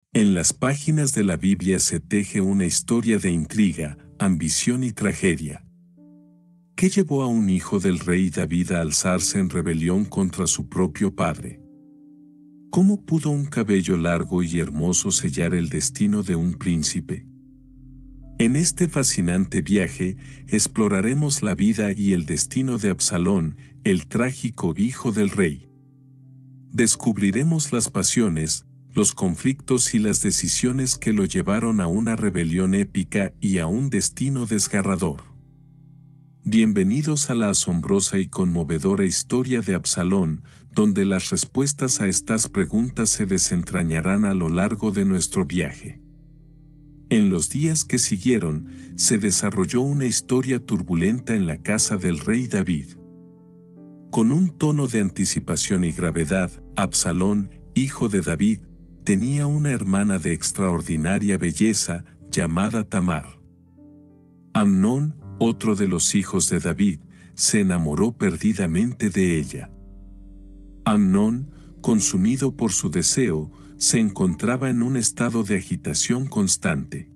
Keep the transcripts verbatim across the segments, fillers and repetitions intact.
En las páginas de la Biblia se teje una historia de intriga, ambición y tragedia. ¿Qué llevó a un hijo del rey David a alzarse en rebelión contra su propio padre? ¿Cómo pudo un cabello largo y hermoso sellar el destino de un príncipe? En este fascinante viaje, exploraremos la vida y el destino de Absalón, el trágico hijo del rey. Descubriremos las pasiones, los conflictos y las decisiones que lo llevaron a una rebelión épica y a un destino desgarrador. Bienvenidos a la asombrosa y conmovedora historia de Absalón, donde las respuestas a estas preguntas se desentrañarán a lo largo de nuestro viaje. En los días que siguieron, se desarrolló una historia turbulenta en la casa del rey David. Con un tono de anticipación y gravedad, Absalón, hijo de David, tenía una hermana de extraordinaria belleza, llamada Tamar. Amnón, otro de los hijos de David, se enamoró perdidamente de ella. Amnón, consumido por su deseo, se encontraba en un estado de agitación constante.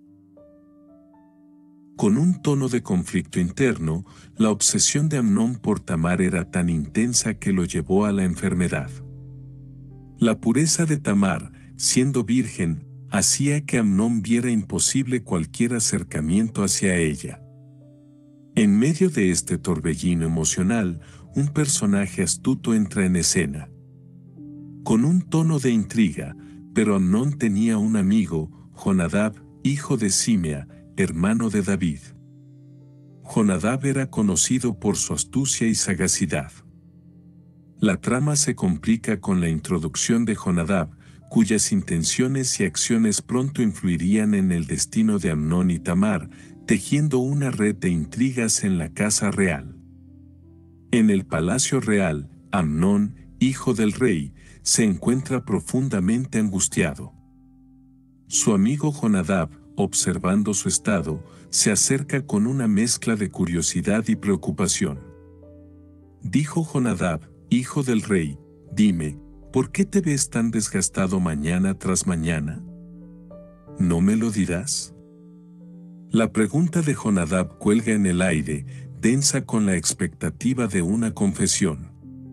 Con un tono de conflicto interno, la obsesión de Amnón por Tamar era tan intensa que lo llevó a la enfermedad. La pureza de Tamar, siendo virgen, hacía que Amnón viera imposible cualquier acercamiento hacia ella. En medio de este torbellino emocional, un personaje astuto entra en escena. Con un tono de intriga, pero Amnón tenía un amigo, Jonadab, hijo de Simea, hermano de David. Jonadab era conocido por su astucia y sagacidad. La trama se complica con la introducción de Jonadab, cuyas intenciones y acciones pronto influirían en el destino de Amnón y Tamar, tejiendo una red de intrigas en la casa real. En el palacio real, Amnón, hijo del rey, se encuentra profundamente angustiado. Su amigo Jonadab, observando su estado, se acerca con una mezcla de curiosidad y preocupación. Dijo Jonadab, hijo del rey, dime, ¿por qué te ves tan desgastado mañana tras mañana? ¿No me lo dirás? La pregunta de Jonadab cuelga en el aire, densa con la expectativa de una confesión.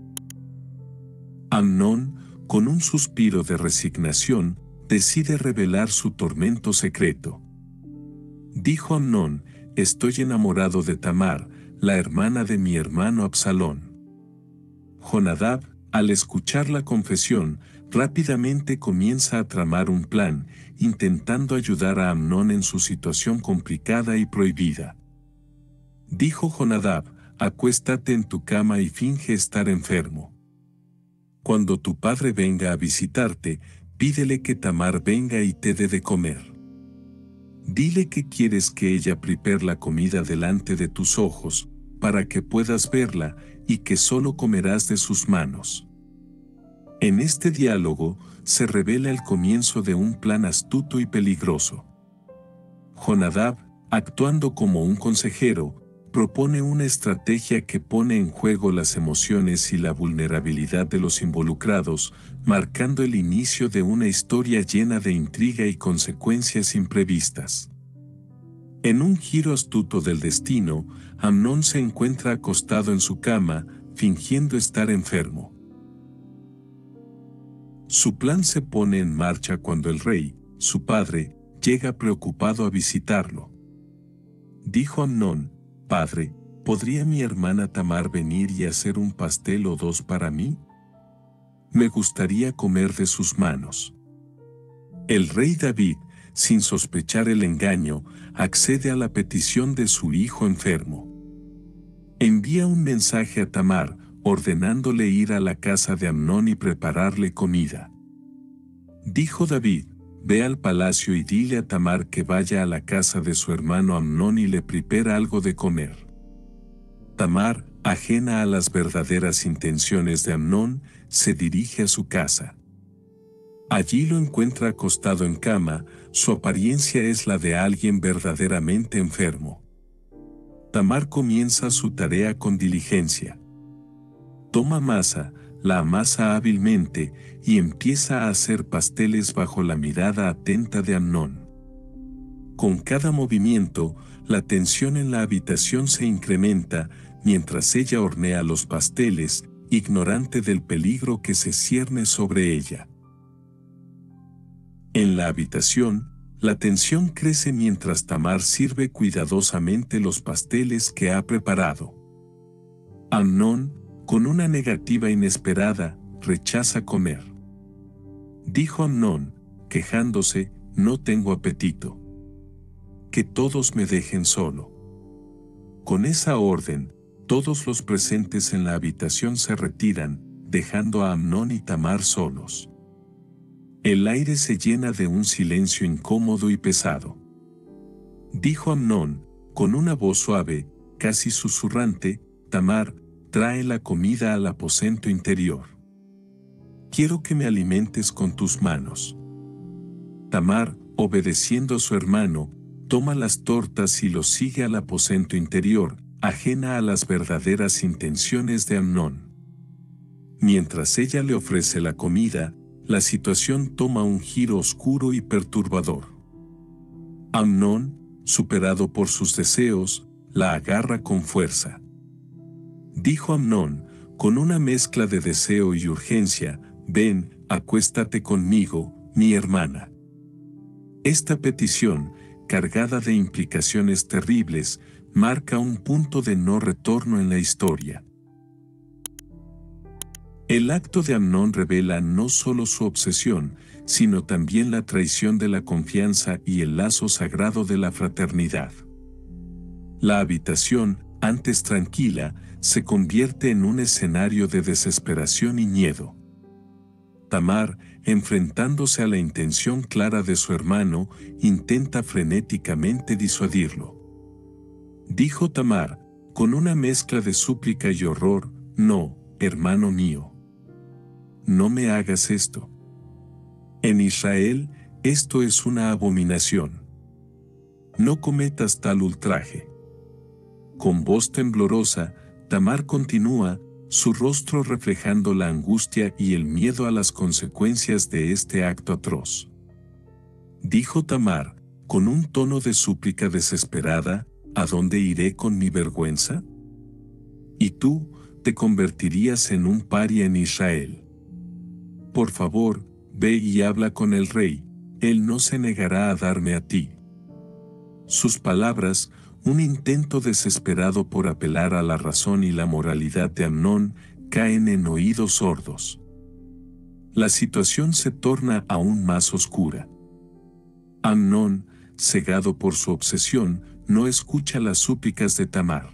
Amnón, con un suspiro de resignación, decide revelar su tormento secreto. Dijo Amnón, estoy enamorado de Tamar, la hermana de mi hermano Absalón. Jonadab, al escuchar la confesión, rápidamente comienza a tramar un plan, intentando ayudar a Amnón en su situación complicada y prohibida. Dijo Jonadab, acuéstate en tu cama y finge estar enfermo. Cuando tu padre venga a visitarte, pídele que Tamar venga y te dé de comer. Dile que quieres que ella prepare la comida delante de tus ojos, para que puedas verla, y que solo comerás de sus manos. En este diálogo, se revela el comienzo de un plan astuto y peligroso. Jonadab, actuando como un consejero, propone una estrategia que pone en juego las emociones y la vulnerabilidad de los involucrados, marcando el inicio de una historia llena de intriga y consecuencias imprevistas. En un giro astuto del destino, Amnón se encuentra acostado en su cama, fingiendo estar enfermo. Su plan se pone en marcha cuando el rey, su padre, llega preocupado a visitarlo. Dijo Amnón, «Padre, ¿podría mi hermana Tamar venir y hacer un pastel o dos para mí? Me gustaría comer de sus manos». El rey David, sin sospechar el engaño, accede a la petición de su hijo enfermo. Envía un mensaje a Tamar, ordenándole ir a la casa de Amnón y prepararle comida. Dijo David, «Ve al palacio y dile a Tamar que vaya a la casa de su hermano Amnón y le prepara algo de comer». Tamar, ajena a las verdaderas intenciones de Amnón, se dirige a su casa. Allí lo encuentra acostado en cama, su apariencia es la de alguien verdaderamente enfermo. Tamar comienza su tarea con diligencia. Toma masa, la amasa hábilmente y empieza a hacer pasteles bajo la mirada atenta de Amnón. Con cada movimiento, la tensión en la habitación se incrementa mientras ella hornea los pasteles, ignorante del peligro que se cierne sobre ella. En la habitación, la tensión crece mientras Tamar sirve cuidadosamente los pasteles que ha preparado. Amnón, con una negativa inesperada, rechaza comer. Dijo Amnón, quejándose, no tengo apetito. Que todos me dejen solo. Con esa orden, todos los presentes en la habitación se retiran, dejando a Amnón y Tamar solos. El aire se llena de un silencio incómodo y pesado. Dijo Amnón, con una voz suave, casi susurrante, Tamar, trae la comida al aposento interior. Quiero que me alimentes con tus manos. Tamar, obedeciendo a su hermano, toma las tortas y los sigue al aposento interior, ajena a las verdaderas intenciones de Amnón. Mientras ella le ofrece la comida, la situación toma un giro oscuro y perturbador. Amnón, superado por sus deseos, la agarra con fuerza. Dijo Amnón, con una mezcla de deseo y urgencia, ven, acuéstate conmigo, mi hermana. Esta petición, cargada de implicaciones terribles, marca un punto de no retorno en la historia. El acto de Amnón revela no solo su obsesión, sino también la traición de la confianza y el lazo sagrado de la fraternidad. La habitación, antes tranquila, se convierte en un escenario de desesperación y miedo. Tamar, enfrentándose a la intención clara de su hermano, intenta frenéticamente disuadirlo. Dijo Tamar, con una mezcla de súplica y horror, no, hermano mío. No me hagas esto. En Israel, esto es una abominación. No cometas tal ultraje. Con voz temblorosa, Tamar continúa, su rostro reflejando la angustia y el miedo a las consecuencias de este acto atroz. Dijo Tamar, con un tono de súplica desesperada, ¿a dónde iré con mi vergüenza? Y tú, te convertirías en un paria en Israel. Por favor, ve y habla con el rey, él no se negará a darme a ti. Sus palabras, un intento desesperado por apelar a la razón y la moralidad de Amnón, caen en oídos sordos. La situación se torna aún más oscura. Amnón, cegado por su obsesión, no escucha las súplicas de Tamar.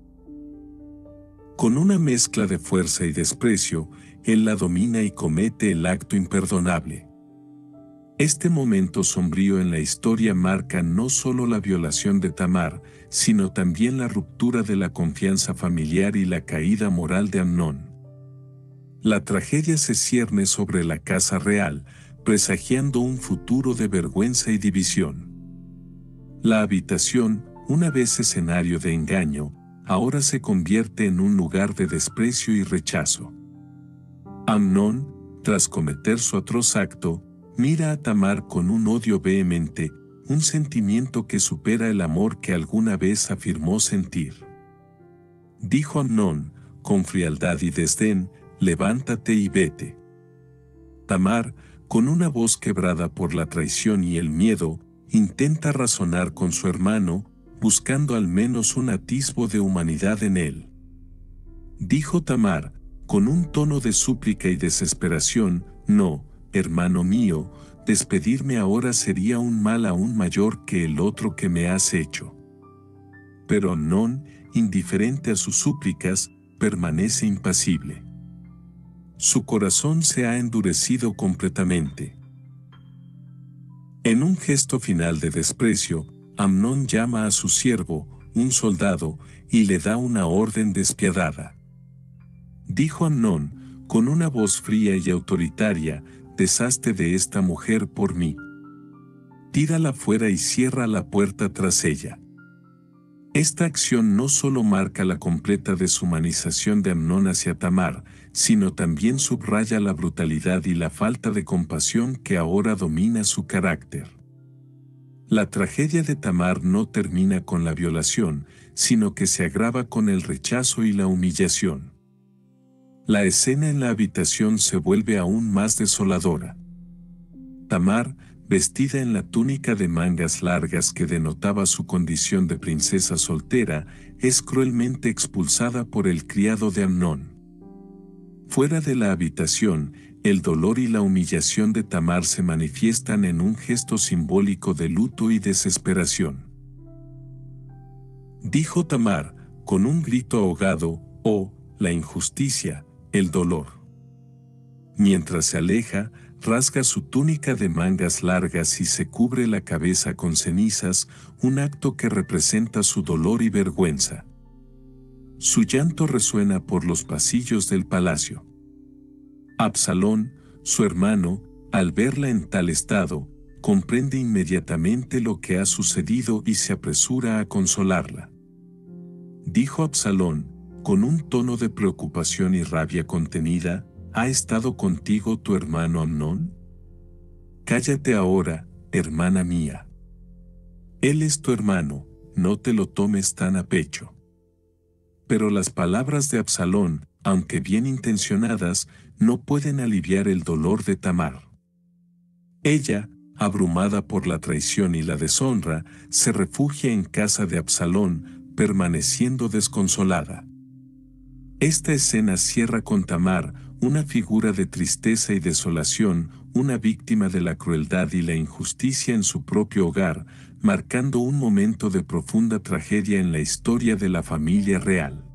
Con una mezcla de fuerza y desprecio, él la domina y comete el acto imperdonable. Este momento sombrío en la historia marca no solo la violación de Tamar, sino también la ruptura de la confianza familiar y la caída moral de Amnón. La tragedia se cierne sobre la casa real, presagiando un futuro de vergüenza y división. La habitación, una vez escenario de engaño, ahora se convierte en un lugar de desprecio y rechazo. Amnón, tras cometer su atroz acto, mira a Tamar con un odio vehemente, un sentimiento que supera el amor que alguna vez afirmó sentir. Dijo Amnón, con frialdad y desdén, levántate y vete. Tamar, con una voz quebrada por la traición y el miedo, intenta razonar con su hermano, buscando al menos un atisbo de humanidad en él. Dijo Tamar, con un tono de súplica y desesperación, no, hermano mío, despedirme ahora sería un mal aún mayor que el otro que me has hecho. Pero Amnón, indiferente a sus súplicas, permanece impasible. Su corazón se ha endurecido completamente. En un gesto final de desprecio, Amnón llama a su siervo, un soldado, y le da una orden despiadada. Dijo Amnón, con una voz fría y autoritaria, deshazte de esta mujer por mí. Tírala fuera y cierra la puerta tras ella. Esta acción no solo marca la completa deshumanización de Amnón hacia Tamar, sino también subraya la brutalidad y la falta de compasión que ahora domina su carácter. La tragedia de Tamar no termina con la violación, sino que se agrava con el rechazo y la humillación. La escena en la habitación se vuelve aún más desoladora. Tamar, vestida en la túnica de mangas largas que denotaba su condición de princesa soltera, es cruelmente expulsada por el criado de Amnón. Fuera de la habitación, el dolor y la humillación de Tamar se manifiestan en un gesto simbólico de luto y desesperación. Dijo Tamar, con un grito ahogado: «Oh, la injusticia, el dolor». Mientras se aleja, rasga su túnica de mangas largas y se cubre la cabeza con cenizas, un acto que representa su dolor y vergüenza. Su llanto resuena por los pasillos del palacio. Absalón, su hermano, al verla en tal estado, comprende inmediatamente lo que ha sucedido y se apresura a consolarla. Dijo Absalón, con un tono de preocupación y rabia contenida: ¿ha estado contigo tu hermano Amnón? Cállate ahora, hermana mía. Él es tu hermano, no te lo tomes tan a pecho. Pero las palabras de Absalón, aunque bien intencionadas, no pueden aliviar el dolor de Tamar. Ella, abrumada por la traición y la deshonra, se refugia en casa de Absalón, permaneciendo desconsolada. Esta escena cierra con Tamar, una figura de tristeza y desolación, una víctima de la crueldad y la injusticia en su propio hogar, marcando un momento de profunda tragedia en la historia de la familia real.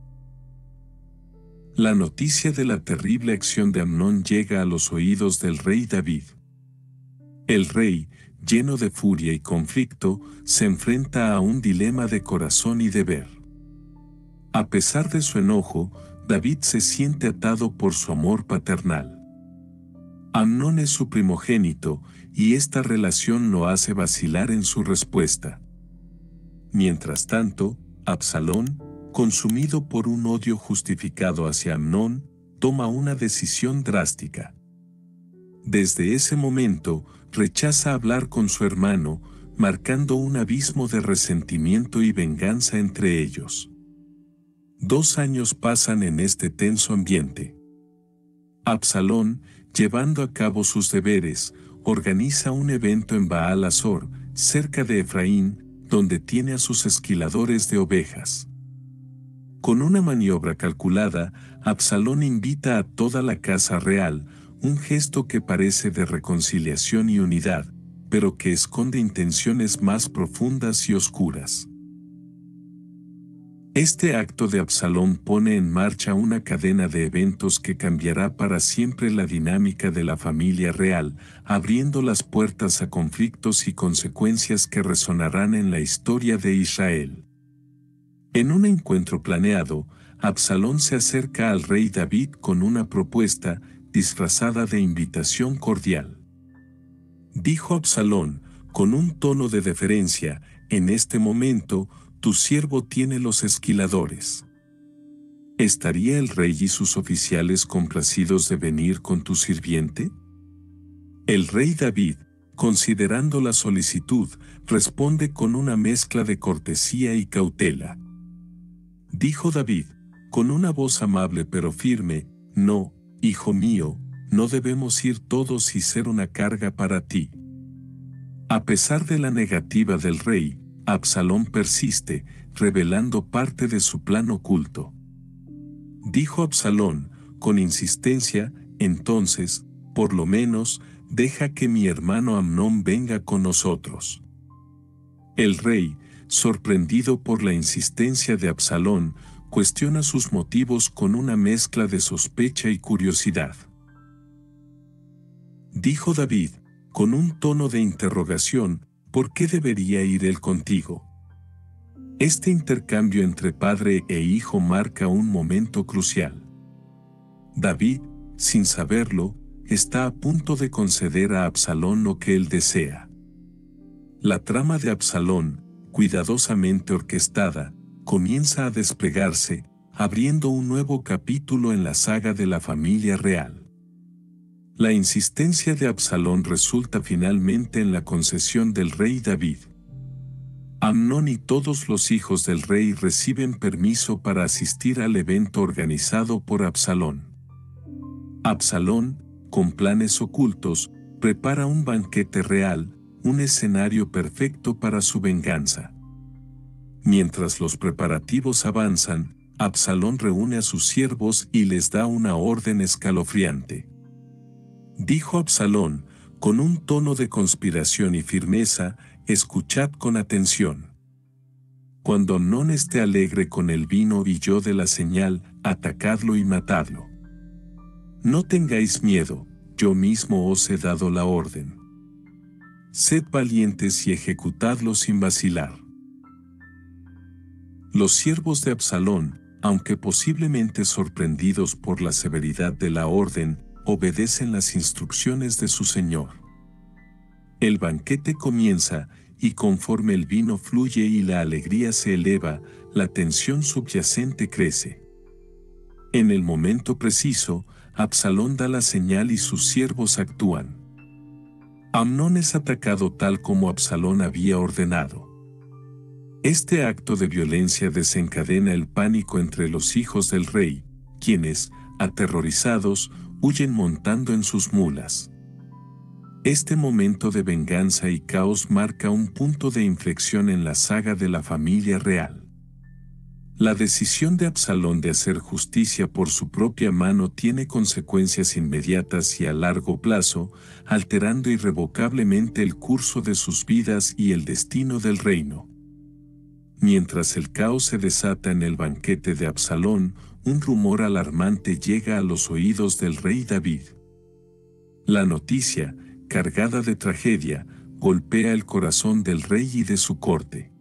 La noticia de la terrible acción de Amnón llega a los oídos del rey David. El rey, lleno de furia y conflicto, se enfrenta a un dilema de corazón y deber. A pesar de su enojo, David se siente atado por su amor paternal. Amnón es su primogénito, y esta relación lo hace vacilar en su respuesta. Mientras tanto, Absalón, consumido por un odio justificado hacia Amnón, toma una decisión drástica. Desde ese momento, rechaza hablar con su hermano, marcando un abismo de resentimiento y venganza entre ellos. Dos años pasan en este tenso ambiente. Absalón, llevando a cabo sus deberes, organiza un evento en Baal Azor, cerca de Efraín, donde tiene a sus esquiladores de ovejas. Con una maniobra calculada, Absalón invita a toda la casa real, un gesto que parece de reconciliación y unidad, pero que esconde intenciones más profundas y oscuras. Este acto de Absalón pone en marcha una cadena de eventos que cambiará para siempre la dinámica de la familia real, abriendo las puertas a conflictos y consecuencias que resonarán en la historia de Israel. En un encuentro planeado, Absalón se acerca al rey David con una propuesta, disfrazada de invitación cordial. Dijo Absalón, con un tono de deferencia: «En este momento, tu siervo tiene los esquiladores. ¿Estaría el rey y sus oficiales complacidos de venir con tu sirviente?» El rey David, considerando la solicitud, responde con una mezcla de cortesía y cautela. Dijo David, con una voz amable pero firme: «No, hijo mío, no debemos ir todos y ser una carga para ti». A pesar de la negativa del rey, Absalón persiste, revelando parte de su plan oculto. Dijo Absalón, con insistencia: «Entonces, por lo menos, deja que mi hermano Amnón venga con nosotros». El rey, sorprendido por la insistencia de Absalón, cuestiona sus motivos con una mezcla de sospecha y curiosidad. Dijo David, con un tono de interrogación: «¿Por qué debería ir él contigo?». Este intercambio entre padre e hijo marca un momento crucial. David, sin saberlo, está a punto de conceder a Absalón lo que él desea. La trama de Absalón, cuidadosamente orquestada, comienza a desplegarse, abriendo un nuevo capítulo en la saga de la familia real. La insistencia de Absalón resulta finalmente en la concesión del rey David. Amnón y todos los hijos del rey reciben permiso para asistir al evento organizado por Absalón. Absalón, con planes ocultos, prepara un banquete real, un escenario perfecto para su venganza. Mientras los preparativos avanzan, Absalón reúne a sus siervos y les da una orden escalofriante. Dijo Absalón, con un tono de conspiración y firmeza: escuchad con atención. Cuando Amnón esté alegre con el vino y yo de la señal, atacadlo y matadlo. No tengáis miedo, yo mismo os he dado la orden. Sed valientes y ejecutadlo sin vacilar. Los siervos de Absalón, aunque posiblemente sorprendidos por la severidad de la orden, obedecen las instrucciones de su señor. El banquete comienza, y conforme el vino fluye y la alegría se eleva, la tensión subyacente crece. En el momento preciso, Absalón da la señal y sus siervos actúan. Amnón es atacado tal como Absalón había ordenado. Este acto de violencia desencadena el pánico entre los hijos del rey, quienes, aterrorizados, huyen montando en sus mulas. Este momento de venganza y caos marca un punto de inflexión en la saga de la familia real. La decisión de Absalón de hacer justicia por su propia mano tiene consecuencias inmediatas y a largo plazo, alterando irrevocablemente el curso de sus vidas y el destino del reino. Mientras el caos se desata en el banquete de Absalón, un rumor alarmante llega a los oídos del rey David. La noticia, cargada de tragedia, golpea el corazón del rey y de su corte.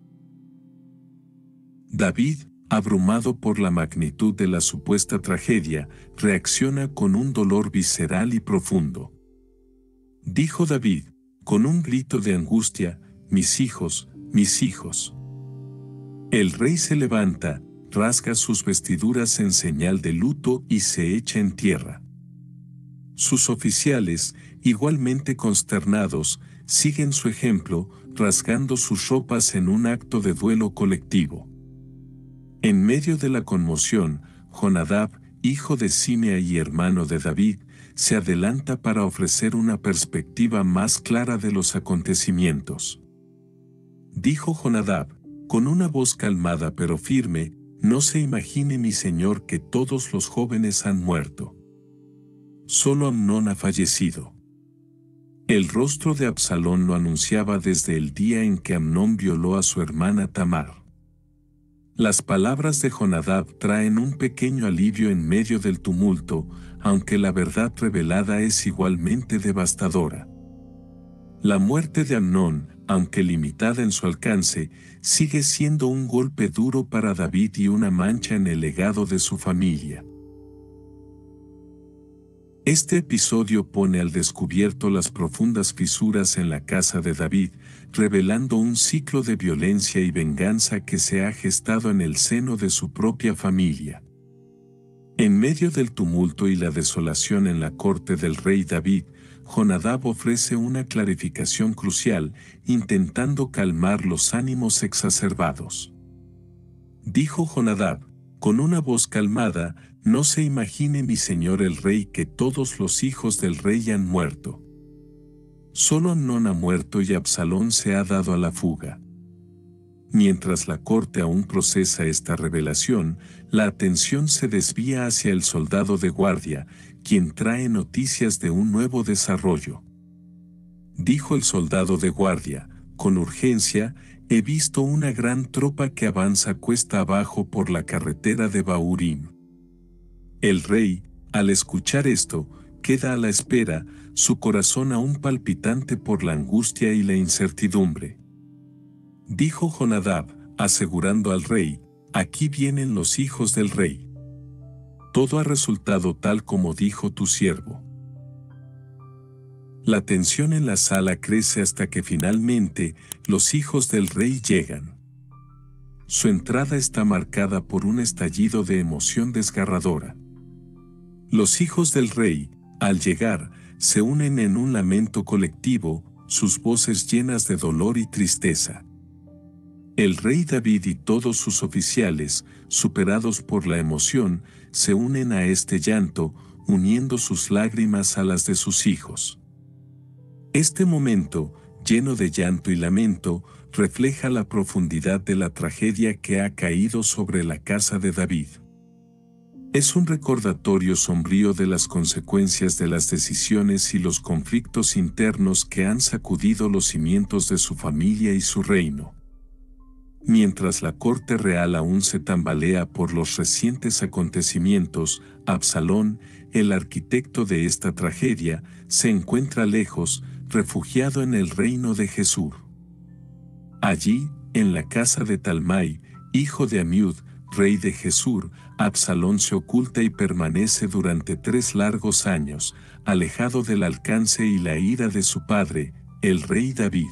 David, abrumado por la magnitud de la supuesta tragedia, reacciona con un dolor visceral y profundo. Dijo David, con un grito de angustia: mis hijos, mis hijos. El rey se levanta, rasga sus vestiduras en señal de luto y se echa en tierra. Sus oficiales, igualmente consternados, siguen su ejemplo, rasgando sus ropas en un acto de duelo colectivo. En medio de la conmoción, Jonadab, hijo de Simea y hermano de David, se adelanta para ofrecer una perspectiva más clara de los acontecimientos. Dijo Jonadab, con una voz calmada pero firme: no se imagine mi señor que todos los jóvenes han muerto. Solo Amnón ha fallecido. El rostro de Absalón lo anunciaba desde el día en que Amnón violó a su hermana Tamar. Las palabras de Jonadab traen un pequeño alivio en medio del tumulto, aunque la verdad revelada es igualmente devastadora. La muerte de Amnón, aunque limitada en su alcance, sigue siendo un golpe duro para David y una mancha en el legado de su familia. Este episodio pone al descubierto las profundas fisuras en la casa de David, revelando un ciclo de violencia y venganza que se ha gestado en el seno de su propia familia. En medio del tumulto y la desolación en la corte del rey David, Jonadab ofrece una clarificación crucial, intentando calmar los ánimos exacerbados. Dijo Jonadab, con una voz calmada: no se imagine mi señor el rey que todos los hijos del rey han muerto. Solo Amnón ha muerto y Absalón se ha dado a la fuga. Mientras la corte aún procesa esta revelación, la atención se desvía hacia el soldado de guardia, quien trae noticias de un nuevo desarrollo. Dijo el soldado de guardia, con urgencia: he visto una gran tropa que avanza cuesta abajo por la carretera de Bahurim. El rey, al escuchar esto, queda a la espera, su corazón aún palpitante por la angustia y la incertidumbre. Dijo Jonadab, asegurando al rey: aquí vienen los hijos del rey. Todo ha resultado tal como dijo tu siervo. La tensión en la sala crece hasta que finalmente los hijos del rey llegan. su entrada está marcada por un estallido de emoción desgarradora. Los hijos del rey, al llegar, se unen en un lamento colectivo, sus voces llenas de dolor y tristeza. El rey David y todos sus oficiales, superados por la emoción, se unen a este llanto, uniendo sus lágrimas a las de sus hijos. Este momento, lleno de llanto y lamento, refleja la profundidad de la tragedia que ha caído sobre la casa de David. Es un recordatorio sombrío de las consecuencias de las decisiones y los conflictos internos que han sacudido los cimientos de su familia y su reino. Mientras la corte real aún se tambalea por los recientes acontecimientos, Absalón, el arquitecto de esta tragedia, se encuentra lejos, refugiado en el reino de Jesús. Allí, en la casa de Talmai, hijo de Amiud, rey de Gesur, Absalón se oculta y permanece durante tres largos años, alejado del alcance y la ira de su padre, el rey David.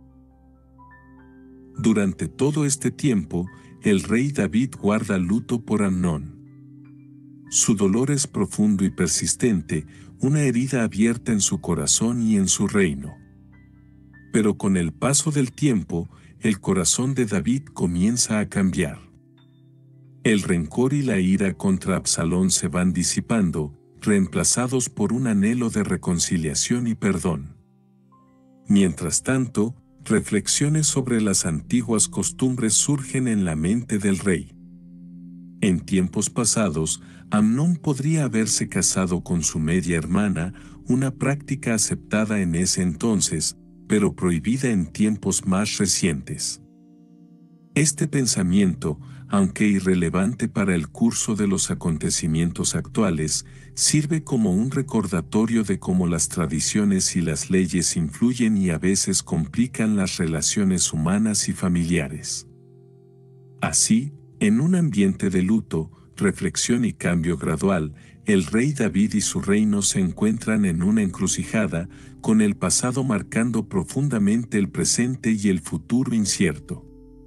Durante todo este tiempo, el rey David guarda luto por Amnón. Su dolor es profundo y persistente, una herida abierta en su corazón y en su reino. Pero con el paso del tiempo, el corazón de David comienza a cambiar. El rencor y la ira contra Absalón se van disipando, reemplazados por un anhelo de reconciliación y perdón. Mientras tanto, reflexiones sobre las antiguas costumbres surgen en la mente del rey. En tiempos pasados, Amnón podría haberse casado con su media hermana, una práctica aceptada en ese entonces, pero prohibida en tiempos más recientes. Este pensamiento, aunque irrelevante para el curso de los acontecimientos actuales, sirve como un recordatorio de cómo las tradiciones y las leyes influyen y a veces complican las relaciones humanas y familiares. Así, en un ambiente de luto, reflexión y cambio gradual, el rey David y su reino se encuentran en una encrucijada, con el pasado marcando profundamente el presente y el futuro incierto.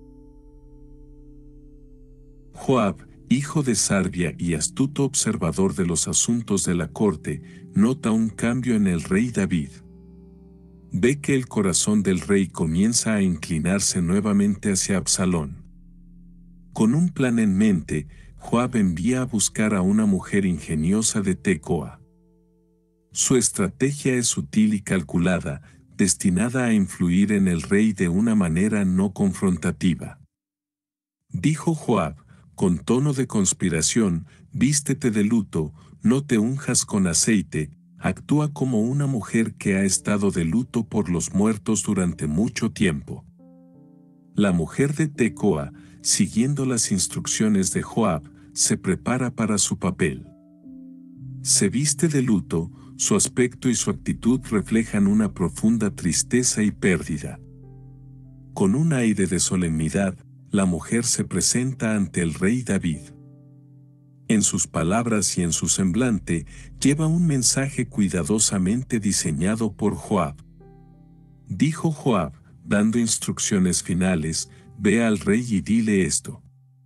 Joab, hijo de Sarvia y astuto observador de los asuntos de la corte, nota un cambio en el rey David. Ve que el corazón del rey comienza a inclinarse nuevamente hacia Absalón. Con un plan en mente, Joab envía a buscar a una mujer ingeniosa de Tecoa. Su estrategia es sutil y calculada, destinada a influir en el rey de una manera no confrontativa. Dijo Joab, con tono de conspiración: vístete de luto, no te unjas con aceite, actúa como una mujer que ha estado de luto por los muertos durante mucho tiempo. La mujer de Tecoa, siguiendo las instrucciones de Joab, se prepara para su papel. Se viste de luto, su aspecto y su actitud reflejan una profunda tristeza y pérdida. Con un aire de solemnidad, la mujer se presenta ante el rey David. En sus palabras y en su semblante, lleva un mensaje cuidadosamente diseñado por Joab. Dijo Joab, dando instrucciones finales: ve al rey y dile esto.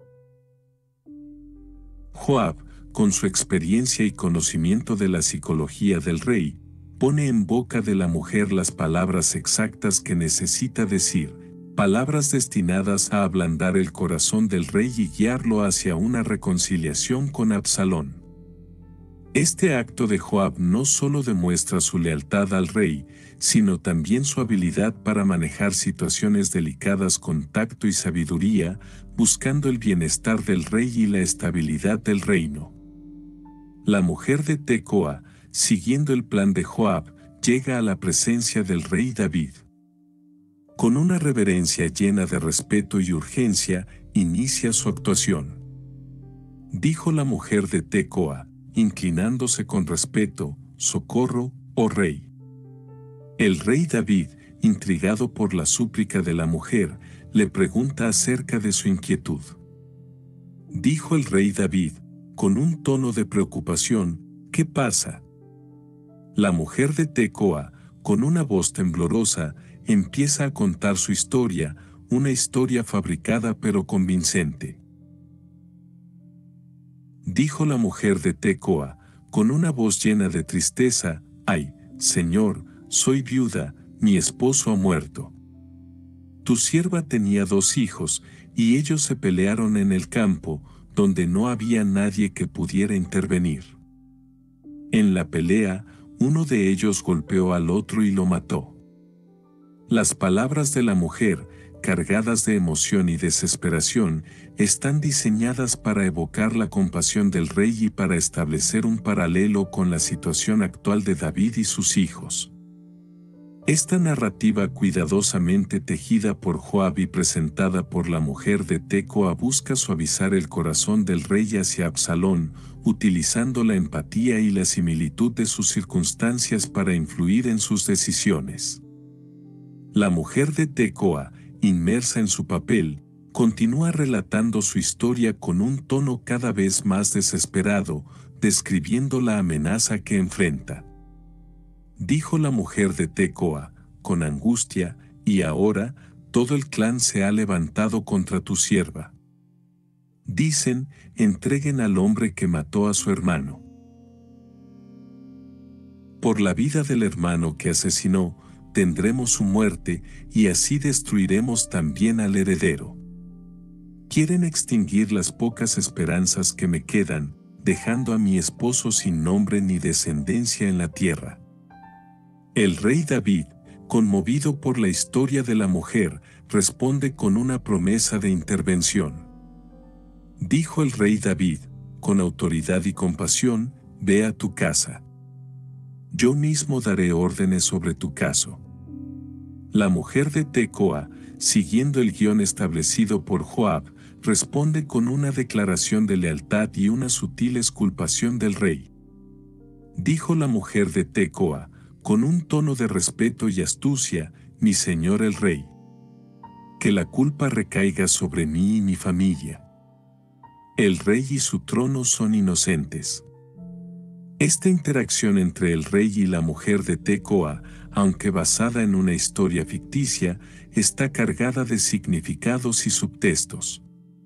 Joab, con su experiencia y conocimiento de la psicología del rey, pone en boca de la mujer las palabras exactas que necesita decir, palabras destinadas a ablandar el corazón del rey y guiarlo hacia una reconciliación con Absalón. Este acto de Joab no solo demuestra su lealtad al rey, sino también su habilidad para manejar situaciones delicadas con tacto y sabiduría, buscando el bienestar del rey y la estabilidad del reino. La mujer de Tecoa, siguiendo el plan de Joab, llega a la presencia del rey David. Con una reverencia llena de respeto y urgencia, inicia su actuación. Dijo la mujer de Tecoa, inclinándose con respeto: socorro, oh rey. El rey David, intrigado por la súplica de la mujer, le pregunta acerca de su inquietud. Dijo el rey David, con un tono de preocupación: ¿qué pasa? La mujer de Tecoa, con una voz temblorosa, empieza a contar su historia, una historia fabricada pero convincente. Dijo la mujer de Tecoa, con una voz llena de tristeza: «Ay, Señor, soy viuda, mi esposo ha muerto. Tu sierva tenía dos hijos, y ellos se pelearon en el campo, donde no había nadie que pudiera intervenir. En la pelea, uno de ellos golpeó al otro y lo mató». Las palabras de la mujer, cargadas de emoción y desesperación, están diseñadas para evocar la compasión del rey y para establecer un paralelo con la situación actual de David y sus hijos. Esta narrativa cuidadosamente tejida por Joab y presentada por la mujer de Tecoa busca suavizar el corazón del rey hacia Absalón, utilizando la empatía y la similitud de sus circunstancias para influir en sus decisiones. La mujer de Tecoa, inmersa en su papel, continúa relatando su historia con un tono cada vez más desesperado, describiendo la amenaza que enfrenta. Dijo la mujer de Tecoa, con angustia: «Y ahora, todo el clan se ha levantado contra tu sierva. Dicen: entreguen al hombre que mató a su hermano. Por la vida del hermano que asesinó, tendremos su muerte, y así destruiremos también al heredero. Quieren extinguir las pocas esperanzas que me quedan, dejando a mi esposo sin nombre ni descendencia en la tierra». El rey David, conmovido por la historia de la mujer, responde con una promesa de intervención. Dijo el rey David, con autoridad y compasión: «Ve a tu casa. Yo mismo daré órdenes sobre tu caso». La mujer de Tecoa, siguiendo el guión establecido por Joab, responde con una declaración de lealtad y una sutil exculpación del rey. Dijo la mujer de Tecoa, con un tono de respeto y astucia: «Mi señor el rey, que la culpa recaiga sobre mí y mi familia. El rey y su trono son inocentes». Esta interacción entre el rey y la mujer de Tecoa, aunque basada en una historia ficticia, está cargada de significados y subtextos.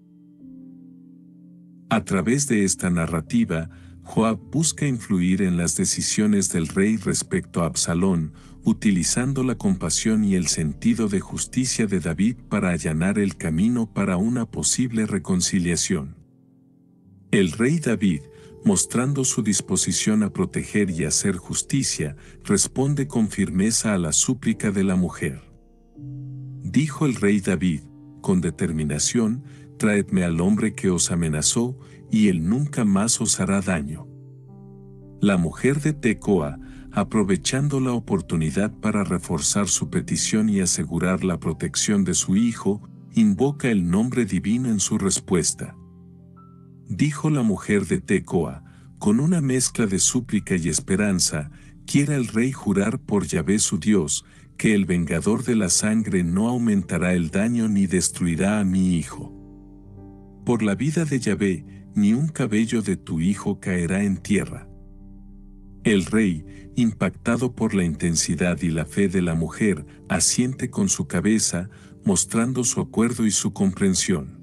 A través de esta narrativa, Joab busca influir en las decisiones del rey respecto a Absalón, utilizando la compasión y el sentido de justicia de David para allanar el camino para una posible reconciliación. El rey David, mostrando su disposición a proteger y hacer justicia, responde con firmeza a la súplica de la mujer. Dijo el rey David, con determinación: «Traedme al hombre que os amenazó, y él nunca más os hará daño». La mujer de Tecoa, aprovechando la oportunidad para reforzar su petición y asegurar la protección de su hijo, invoca el nombre divino en su respuesta. Dijo la mujer de Tecoa, con una mezcla de súplica y esperanza: «Quiera el rey jurar por Yahvé su Dios, que el vengador de la sangre no aumentará el daño ni destruirá a mi hijo. Por la vida de Yahvé, ni un cabello de tu hijo caerá en tierra». El rey, impactado por la intensidad y la fe de la mujer, asiente con su cabeza, mostrando su acuerdo y su comprensión.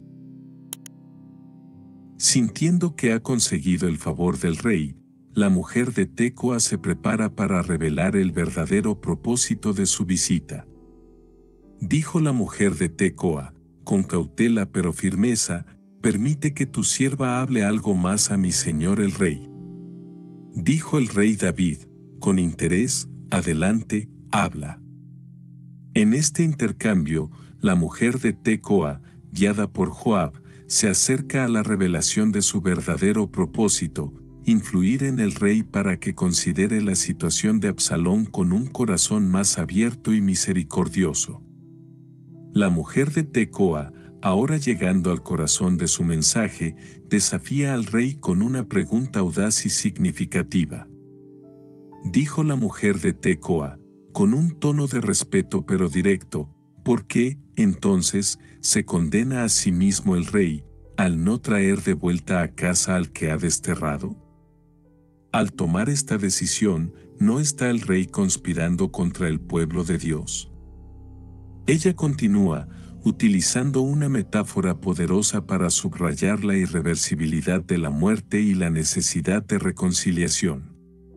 Sintiendo que ha conseguido el favor del rey, la mujer de Tecoa se prepara para revelar el verdadero propósito de su visita. Dijo la mujer de Tecoa, con cautela pero firmeza: «Permite que tu sierva hable algo más a mi señor el rey». Dijo el rey David, con interés: «Adelante, habla». En este intercambio, la mujer de Tecoa, guiada por Joab, se acerca a la revelación de su verdadero propósito: influir en el rey para que considere la situación de Absalón con un corazón más abierto y misericordioso. La mujer de Tecoa, ahora llegando al corazón de su mensaje, desafía al rey con una pregunta audaz y significativa. Dijo la mujer de Tecoa, con un tono de respeto pero directo: «¿Por qué, entonces, se condena a sí mismo el rey, al no traer de vuelta a casa al que ha desterrado? Al tomar esta decisión, ¿no está el rey conspirando contra el pueblo de Dios?». Ella continúa: utilizando una metáfora poderosa para subrayar la irreversibilidad de la muerte y la necesidad de reconciliación.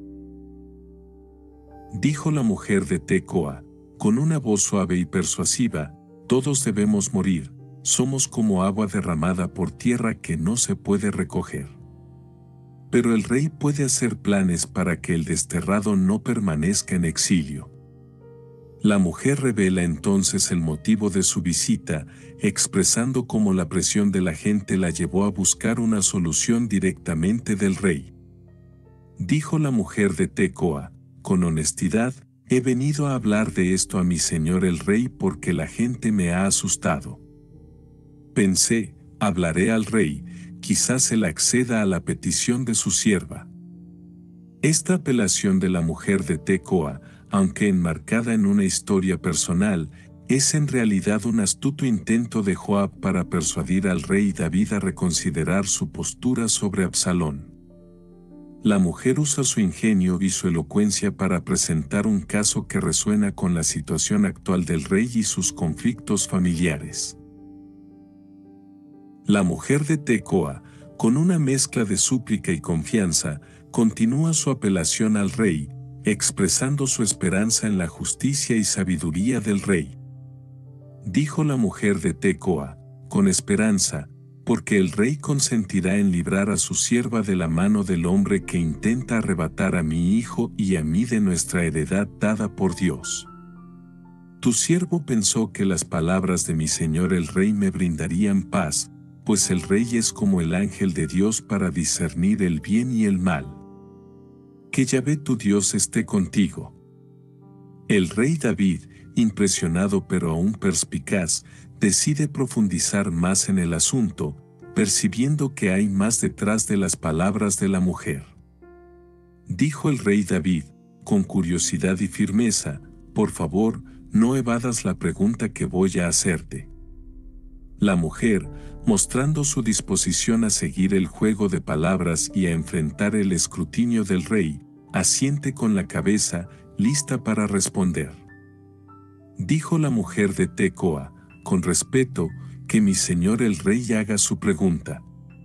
Dijo la mujer de Tecoa, con una voz suave y persuasiva: todos debemos morir, somos como agua derramada por tierra que no se puede recoger. Pero el rey puede hacer planes para que el desterrado no permanezca en exilio. La mujer revela entonces el motivo de su visita, expresando cómo la presión de la gente la llevó a buscar una solución directamente del rey. Dijo la mujer de Tecoa, con honestidad: he venido a hablar de esto a mi señor el rey porque la gente me ha asustado. Pensé, hablaré al rey, quizás él acceda a la petición de su sierva. Esta apelación de la mujer de Tecoa, aunque enmarcada en una historia personal, es en realidad un astuto intento de Joab para persuadir al rey David a reconsiderar su postura sobre Absalón. La mujer usa su ingenio y su elocuencia para presentar un caso que resuena con la situación actual del rey y sus conflictos familiares. La mujer de Tecoa, con una mezcla de súplica y confianza, continúa su apelación al rey, expresando su esperanza en la justicia y sabiduría del rey. Dijo la mujer de Tecoa, con esperanza, porque el rey consentirá en librar a su sierva de la mano del hombre que intenta arrebatar a mi hijo y a mí de nuestra heredad dada por Dios. Tu siervo pensó que las palabras de mi señor el rey me brindarían paz, pues el rey es como el ángel de Dios para discernir el bien y el mal. Que Yahvé tu Dios esté contigo. El rey David, impresionado pero aún perspicaz, decide profundizar más en el asunto, percibiendo que hay más detrás de las palabras de la mujer. Dijo el rey David, con curiosidad y firmeza: por favor, no evadas la pregunta que voy a hacerte. La mujer, mostrando su disposición a seguir el juego de palabras y a enfrentar el escrutinio del rey, asiente con la cabeza, lista para responder. Dijo la mujer de Tecoa, con respeto: que mi señor el rey haga su pregunta.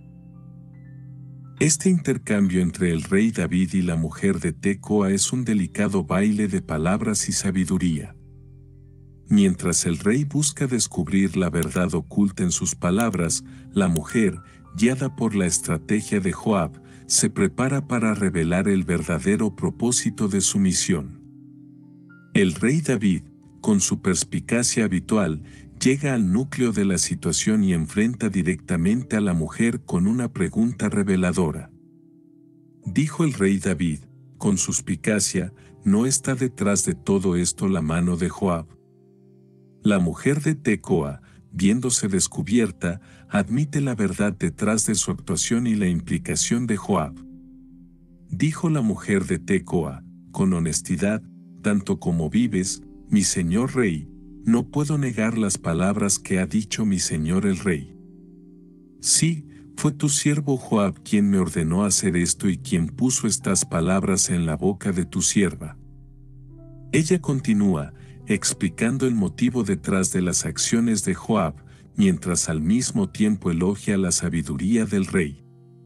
Este intercambio entre el rey David y la mujer de Tecoa es un delicado baile de palabras y sabiduría. Mientras el rey busca descubrir la verdad oculta en sus palabras, la mujer, guiada por la estrategia de Joab, se prepara para revelar el verdadero propósito de su misión. El rey David, con su perspicacia habitual, llega al núcleo de la situación y enfrenta directamente a la mujer con una pregunta reveladora. Dijo el rey David, con suspicacia: ¿no está detrás de todo esto la mano de Joab? La mujer de Tecoa, viéndose descubierta, admite la verdad detrás de su actuación y la implicación de Joab. Dijo la mujer de Tecoa, con honestidad: tanto como vives, mi señor rey, no puedo negar las palabras que ha dicho mi señor el rey. Sí, fue tu siervo Joab quien me ordenó hacer esto y quien puso estas palabras en la boca de tu sierva. Ella continúa, explicando el motivo detrás de las acciones de Joab, mientras al mismo tiempo elogia la sabiduría del rey.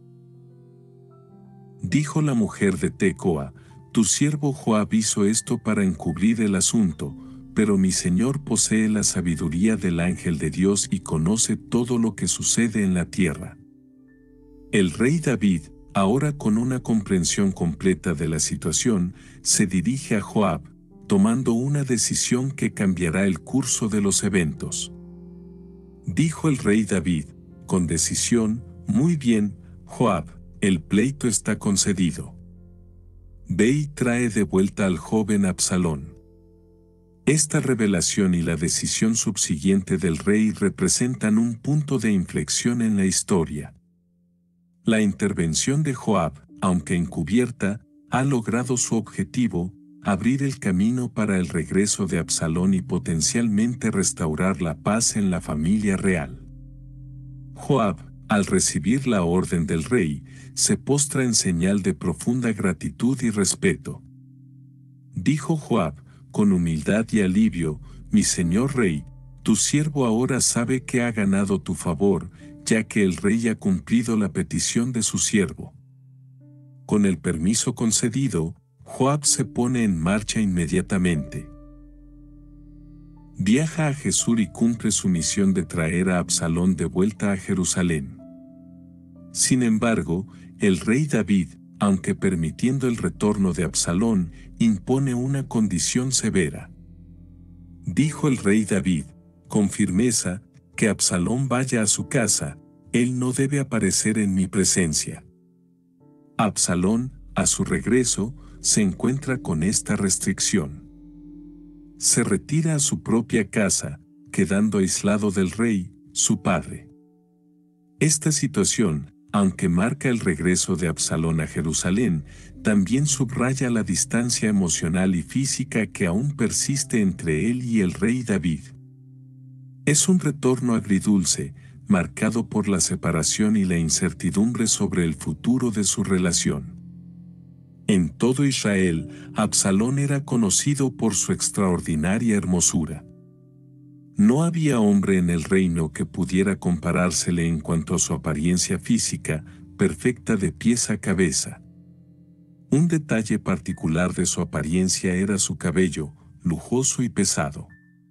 Dijo la mujer de Tecoa: tu siervo Joab hizo esto para encubrir el asunto, pero mi señor posee la sabiduría del ángel de Dios y conoce todo lo que sucede en la tierra. El rey David, ahora con una comprensión completa de la situación, se dirige a Joab, tomando una decisión que cambiará el curso de los eventos. Dijo el rey David, con decisión: muy bien, Joab, el pleito está concedido. Ve y trae de vuelta al joven Absalón. Esta revelación y la decisión subsiguiente del rey representan un punto de inflexión en la historia. La intervención de Joab, aunque encubierta, ha logrado su objetivo: abrir el camino para el regreso de Absalón y potencialmente restaurar la paz en la familia real. Joab, al recibir la orden del rey, se postra en señal de profunda gratitud y respeto. Dijo Joab, con humildad y alivio: mi señor rey, tu Tu siervo ahora sabe que ha ganado tu favor, ya que el rey ha cumplido la petición de su siervo. Con el permiso concedido, Joab se pone en marcha inmediatamente. Viaja a Gesur y cumple su misión de traer a Absalón de vuelta a Jerusalén. Sin embargo, el rey David, aunque permitiendo el retorno de Absalón, impone una condición severa. Dijo el rey David, con firmeza, que Absalón vaya a su casa, él no debe aparecer en mi presencia. Absalón, a su regreso, se encuentra con esta restricción. Se retira a su propia casa, quedando aislado del rey, su padre. Esta situación, aunque marca el regreso de Absalón a Jerusalén, también subraya la distancia emocional y física que aún persiste entre él y el rey David. Es un retorno agridulce, marcado por la separación y la incertidumbre sobre el futuro de su relación. En todo Israel, Absalón era conocido por su extraordinaria hermosura. No había hombre en el reino que pudiera comparársele en cuanto a su apariencia física, perfecta de pies a cabeza. Un detalle particular de su apariencia era su cabello, lujoso y pesado.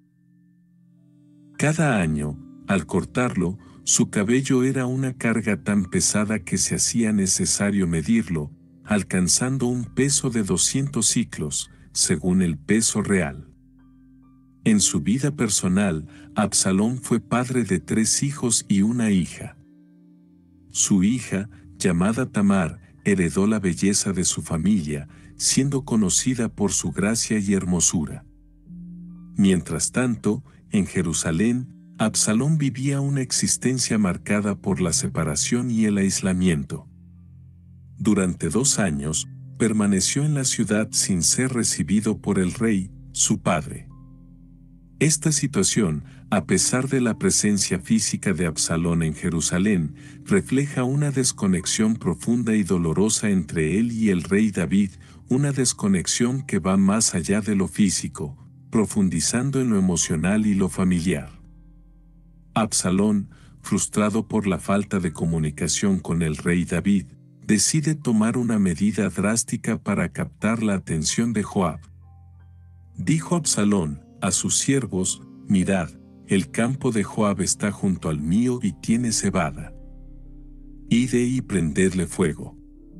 Cada año, al cortarlo, su cabello era una carga tan pesada que se hacía necesario medirlo, alcanzando un peso de doscientos siclos, según el peso real. En su vida personal, Absalón fue padre de tres hijos y una hija. Su hija, llamada Tamar, heredó la belleza de su familia, siendo conocida por su gracia y hermosura. Mientras tanto, en Jerusalén, Absalón vivía una existencia marcada por la separación y el aislamiento. Durante dos años, permaneció en la ciudad sin ser recibido por el rey, su padre. Esta situación, a pesar de la presencia física de Absalón en Jerusalén, refleja una desconexión profunda y dolorosa entre él y el rey David, una desconexión que va más allá de lo físico, profundizando en lo emocional y lo familiar. Absalón, frustrado por la falta de comunicación con el rey David, decide tomar una medida drástica para captar la atención de Joab. Dijo Absalón a sus siervos: mirad, el campo de Joab está junto al mío y tiene cebada. Ide y prendedle fuego.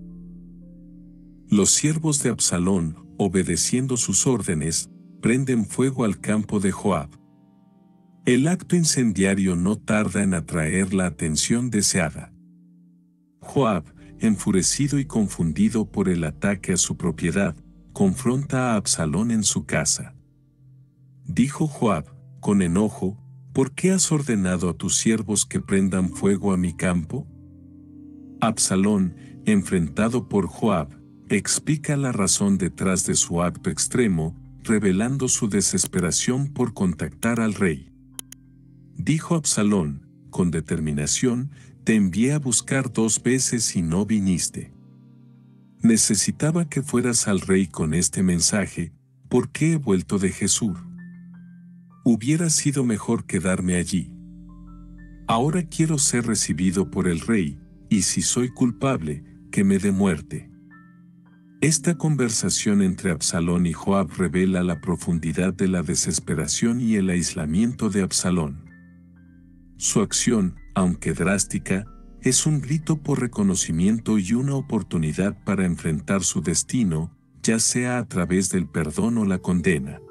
Los siervos de Absalón, obedeciendo sus órdenes, prenden fuego al campo de Joab. El acto incendiario no tarda en atraer la atención deseada. Joab, enfurecido y confundido por el ataque a su propiedad, confronta a Absalón en su casa. Dijo Joab, con enojo: ¿por qué has ordenado a tus siervos que prendan fuego a mi campo? Absalón, enfrentado por Joab, explica la razón detrás de su acto extremo, revelando su desesperación por contactar al rey. Dijo Absalón, con determinación: te envié a buscar dos veces y no viniste. Necesitaba que fueras al rey con este mensaje, ¿por qué he vuelto de Gesur? Hubiera sido mejor quedarme allí. Ahora quiero ser recibido por el rey, y si soy culpable, que me dé muerte. Esta conversación entre Absalón y Joab revela la profundidad de la desesperación y el aislamiento de Absalón. Su acción, aunque drástica, es un grito por reconocimiento y una oportunidad para enfrentar su destino, ya sea a través del perdón o la condena.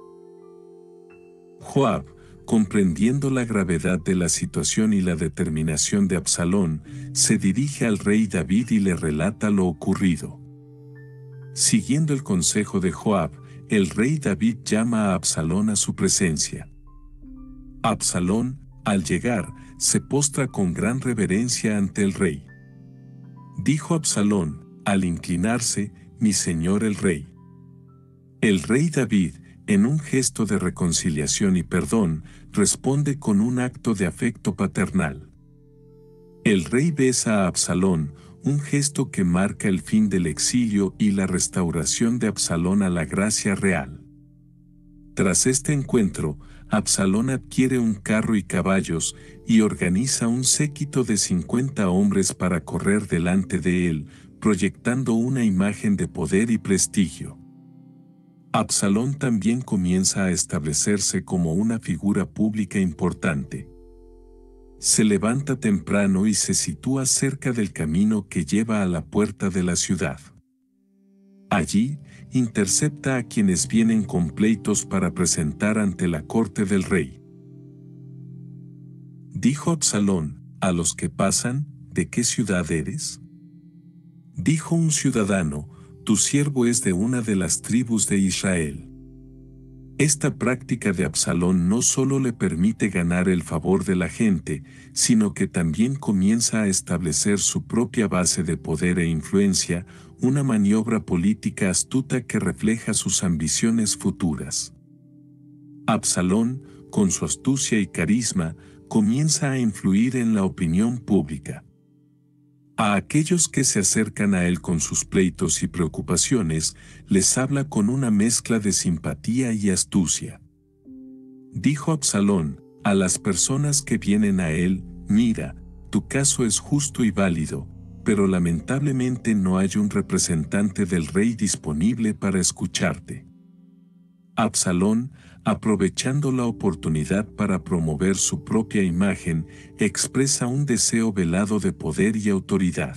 Joab, comprendiendo la gravedad de la situación y la determinación de Absalón, se dirige al rey David y le relata lo ocurrido. Siguiendo el consejo de Joab, el rey David llama a Absalón a su presencia. Absalón, al llegar, se postra con gran reverencia ante el rey. Dijo Absalón, al inclinarse: mi señor el rey. El rey David, en un gesto de reconciliación y perdón, responde con un acto de afecto paternal. El rey besa a Absalón, un gesto que marca el fin del exilio y la restauración de Absalón a la gracia real. Tras este encuentro, Absalón adquiere un carro y caballos, y organiza un séquito de cincuenta hombres para correr delante de él, proyectando una imagen de poder y prestigio. Absalón también comienza a establecerse como una figura pública importante. Se levanta temprano y se sitúa cerca del camino que lleva a la puerta de la ciudad. Allí, intercepta a quienes vienen con pleitos para presentar ante la corte del rey. Dijo Absalón a los que pasan: ¿de qué ciudad eres? Dijo un ciudadano: tu siervo es de una de las tribus de Israel. Esta práctica de Absalón no solo le permite ganar el favor de la gente, sino que también comienza a establecer su propia base de poder e influencia, una maniobra política astuta que refleja sus ambiciones futuras. Absalón, con su astucia y carisma, comienza a influir en la opinión pública. A aquellos que se acercan a él con sus pleitos y preocupaciones, les habla con una mezcla de simpatía y astucia. Dijo Absalón a las personas que vienen a él: mira, tu caso es justo y válido, pero lamentablemente no hay un representante del rey disponible para escucharte. Absalón, aprovechando la oportunidad para promover su propia imagen, expresa un deseo velado de poder y autoridad.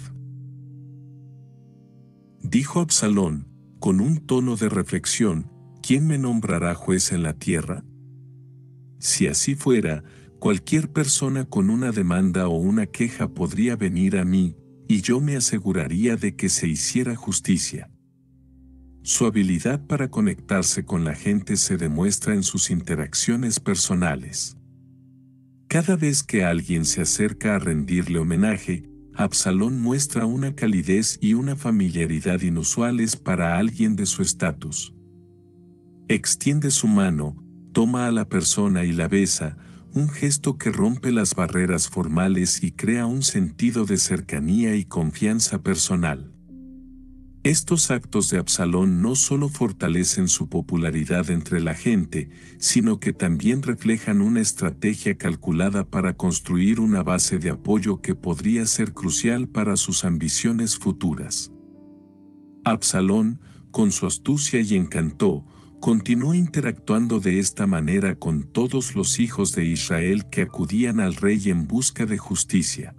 Dijo Absalón, con un tono de reflexión: ¿quién me nombrará juez en la tierra? Si así fuera, cualquier persona con una demanda o una queja podría venir a mí, y yo me aseguraría de que se hiciera justicia. Su habilidad para conectarse con la gente se demuestra en sus interacciones personales. Cada vez que alguien se acerca a rendirle homenaje, Absalón muestra una calidez y una familiaridad inusuales para alguien de su estatus. Extiende su mano, toma a la persona y la besa, un gesto que rompe las barreras formales y crea un sentido de cercanía y confianza personal. Estos actos de Absalón no solo fortalecen su popularidad entre la gente, sino que también reflejan una estrategia calculada para construir una base de apoyo que podría ser crucial para sus ambiciones futuras. Absalón, con su astucia y encanto, continuó interactuando de esta manera con todos los hijos de Israel que acudían al rey en busca de justicia.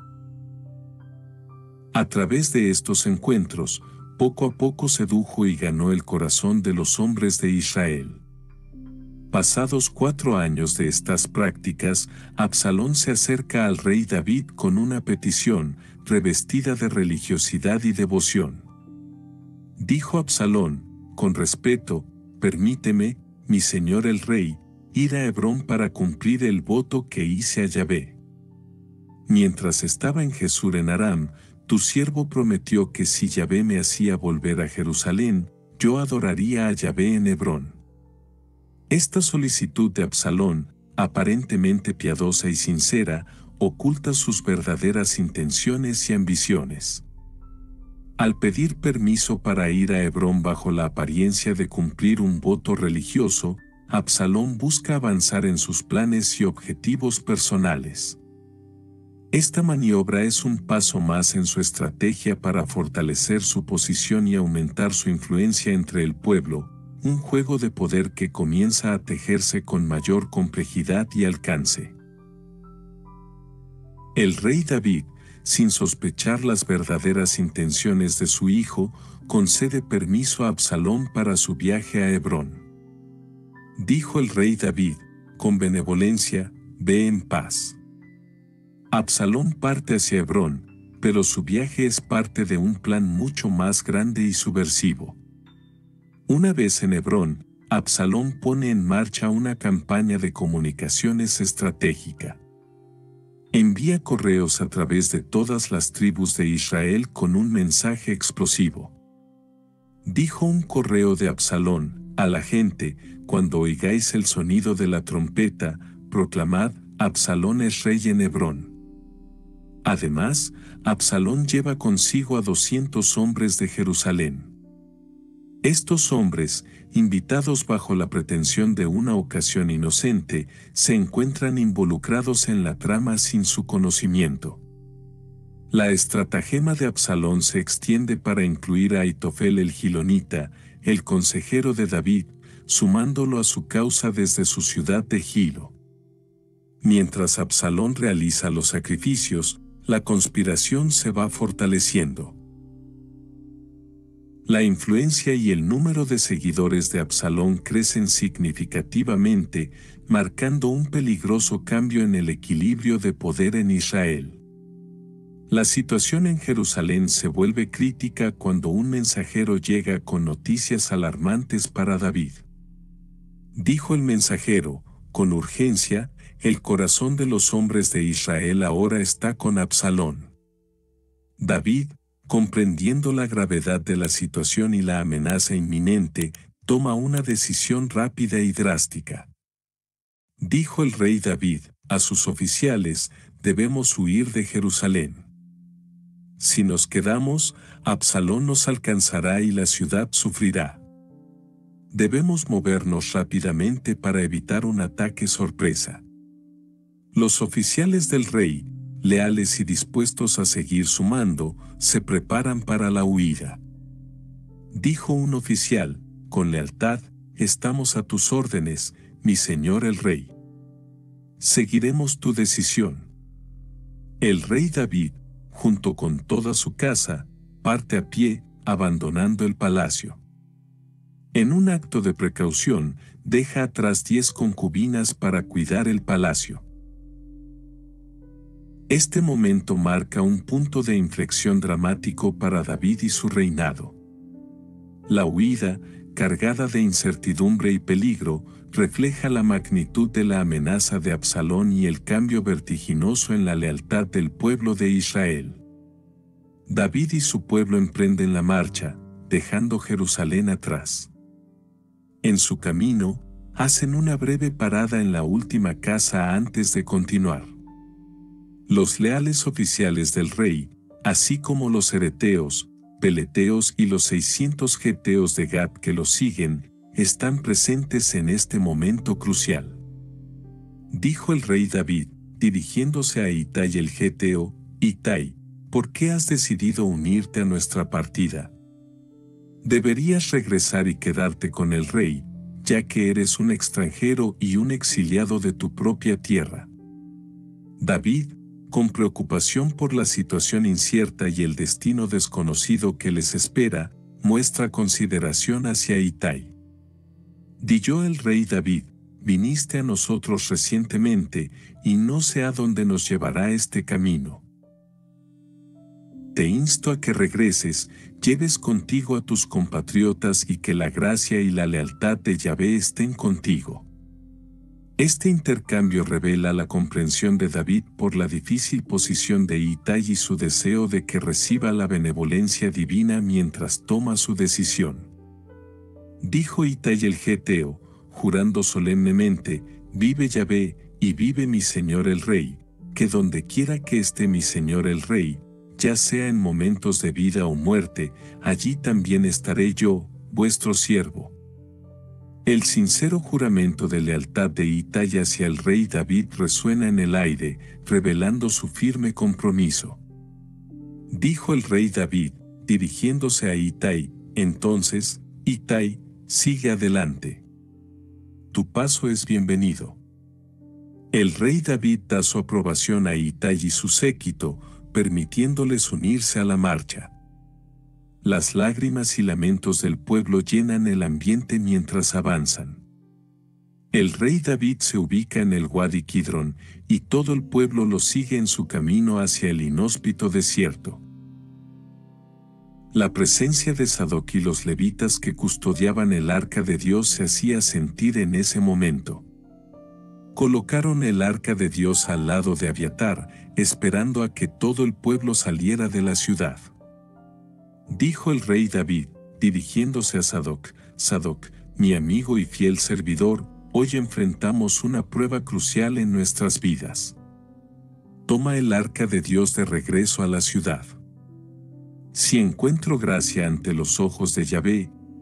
A través de estos encuentros, poco a poco sedujo y ganó el corazón de los hombres de Israel. Pasados cuatro años de estas prácticas, Absalón se acerca al rey David con una petición, revestida de religiosidad y devoción. Dijo Absalón, con respeto: permíteme, mi señor el rey, ir a Hebrón para cumplir el voto que hice a Yahvé. Mientras estaba en Jesús en Aram, tu siervo prometió que si Yahvé me hacía volver a Jerusalén, yo adoraría a Yahvé en Hebrón. Esta solicitud de Absalón, aparentemente piadosa y sincera, oculta sus verdaderas intenciones y ambiciones. Al pedir permiso para ir a Hebrón bajo la apariencia de cumplir un voto religioso, Absalón busca avanzar en sus planes y objetivos personales. Esta maniobra es un paso más en su estrategia para fortalecer su posición y aumentar su influencia entre el pueblo, un juego de poder que comienza a tejerse con mayor complejidad y alcance. El rey David, sin sospechar las verdaderas intenciones de su hijo, concede permiso a Absalón para su viaje a Hebrón. Dijo el rey David, con benevolencia: ve en paz. Absalón parte hacia Hebrón, pero su viaje es parte de un plan mucho más grande y subversivo. Una vez en Hebrón, Absalón pone en marcha una campaña de comunicaciones estratégica. Envía correos a través de todas las tribus de Israel con un mensaje explosivo. Dijo un correo de Absalón a la gente: cuando oigáis el sonido de la trompeta, proclamad: Absalón es rey en Hebrón. Además, Absalón lleva consigo a doscientos hombres de Jerusalén. Estos hombres, invitados bajo la pretensión de una ocasión inocente, se encuentran involucrados en la trama sin su conocimiento. La estratagema de Absalón se extiende para incluir a Aitofel el Gilonita, el consejero de David, sumándolo a su causa desde su ciudad de Gilo. Mientras Absalón realiza los sacrificios, la conspiración se va fortaleciendo. La influencia y el número de seguidores de Absalón crecen significativamente, marcando un peligroso cambio en el equilibrio de poder en Israel. La situación en Jerusalén se vuelve crítica cuando un mensajero llega con noticias alarmantes para David. Dijo el mensajero, con urgencia, el corazón de los hombres de Israel ahora está con Absalón. David, comprendiendo la gravedad de la situación y la amenaza inminente, toma una decisión rápida y drástica. Dijo el rey David a sus oficiales: debemos huir de Jerusalén. Si nos quedamos, Absalón nos alcanzará y la ciudad sufrirá. Debemos movernos rápidamente para evitar un ataque sorpresa. Los oficiales del rey, leales y dispuestos a seguir su mando, se preparan para la huida. Dijo un oficial, con lealtad: estamos a tus órdenes, mi señor el rey. Seguiremos tu decisión. El rey David, junto con toda su casa, parte a pie, abandonando el palacio. En un acto de precaución, deja atrás diez concubinas para cuidar el palacio. Este momento marca un punto de inflexión dramático para David y su reinado. La huida, cargada de incertidumbre y peligro, refleja la magnitud de la amenaza de Absalón y el cambio vertiginoso en la lealtad del pueblo de Israel. David y su pueblo emprenden la marcha, dejando Jerusalén atrás. En su camino, hacen una breve parada en la última casa antes de continuar. Los leales oficiales del rey, así como los ereteos, peleteos y los seiscientos geteos de Gad que los siguen, están presentes en este momento crucial. Dijo el rey David, dirigiéndose a Itai el geteo: Itai, ¿por qué has decidido unirte a nuestra partida? Deberías regresar y quedarte con el rey, ya que eres un extranjero y un exiliado de tu propia tierra. David, con preocupación por la situación incierta y el destino desconocido que les espera, muestra consideración hacia Itai. Dijo el rey David: viniste a nosotros recientemente, y no sé a dónde nos llevará este camino. Te insto a que regreses, lleves contigo a tus compatriotas y que la gracia y la lealtad de Yahvé estén contigo. Este intercambio revela la comprensión de David por la difícil posición de Itai y su deseo de que reciba la benevolencia divina mientras toma su decisión. Dijo Itai el geteo, jurando solemnemente: vive Yahvé, y vive mi señor el rey, que donde quiera que esté mi señor el rey, ya sea en momentos de vida o muerte, allí también estaré yo, vuestro siervo. El sincero juramento de lealtad de Itai hacia el rey David resuena en el aire, revelando su firme compromiso. Dijo el rey David, dirigiéndose a Itai: entonces, Itai, sigue adelante. Tu paso es bienvenido. El rey David da su aprobación a Itai y su séquito, permitiéndoles unirse a la marcha. Las lágrimas y lamentos del pueblo llenan el ambiente mientras avanzan. El rey David se ubica en el Wadi Kidrón, y todo el pueblo lo sigue en su camino hacia el inhóspito desierto. La presencia de Sadoc y los levitas que custodiaban el arca de Dios se hacía sentir en ese momento. Colocaron el arca de Dios al lado de Abiatar, esperando a que todo el pueblo saliera de la ciudad. Dijo el rey David, dirigiéndose a Sadoc: Sadoc, mi amigo y fiel servidor, hoy enfrentamos una prueba crucial en nuestras vidas. Toma el arca de Dios de regreso a la ciudad. Si encuentro gracia ante los ojos de Yahvé,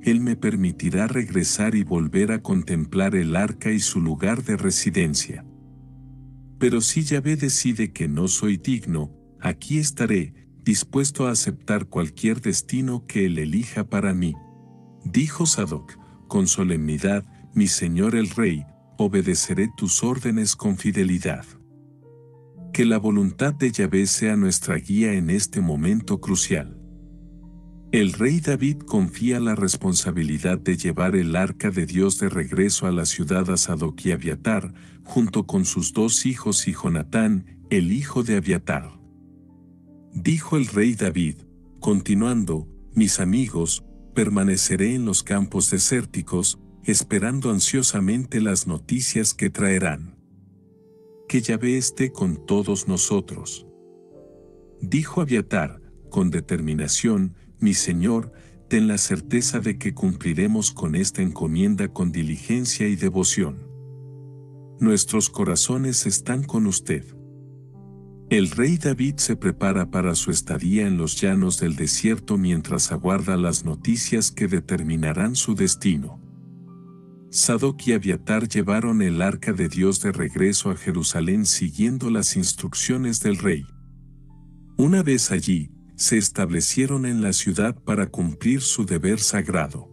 Él me permitirá regresar y volver a contemplar el arca y su lugar de residencia. Pero si Yahvé decide que no soy digno, aquí estaré, dispuesto a aceptar cualquier destino que Él elija para mí. Dijo Sadoc, con solemnidad: mi señor el rey, obedeceré tus órdenes con fidelidad. Que la voluntad de Yahvé sea nuestra guía en este momento crucial. El rey David confía la responsabilidad de llevar el arca de Dios de regreso a la ciudad a Sadoc y Abiatar, junto con sus dos hijos y Jonatán, el hijo de Abiatar. Dijo el rey David, continuando: mis amigos, permaneceré en los campos desérticos, esperando ansiosamente las noticias que traerán. Que Yahvé esté con todos nosotros. Dijo Abiatar, con determinación: mi señor, ten la certeza de que cumpliremos con esta encomienda con diligencia y devoción. Nuestros corazones están con usted. El rey David se prepara para su estadía en los llanos del desierto mientras aguarda las noticias que determinarán su destino. Sadoc y Abiatar llevaron el arca de Dios de regreso a Jerusalén siguiendo las instrucciones del rey. Una vez allí, se establecieron en la ciudad para cumplir su deber sagrado.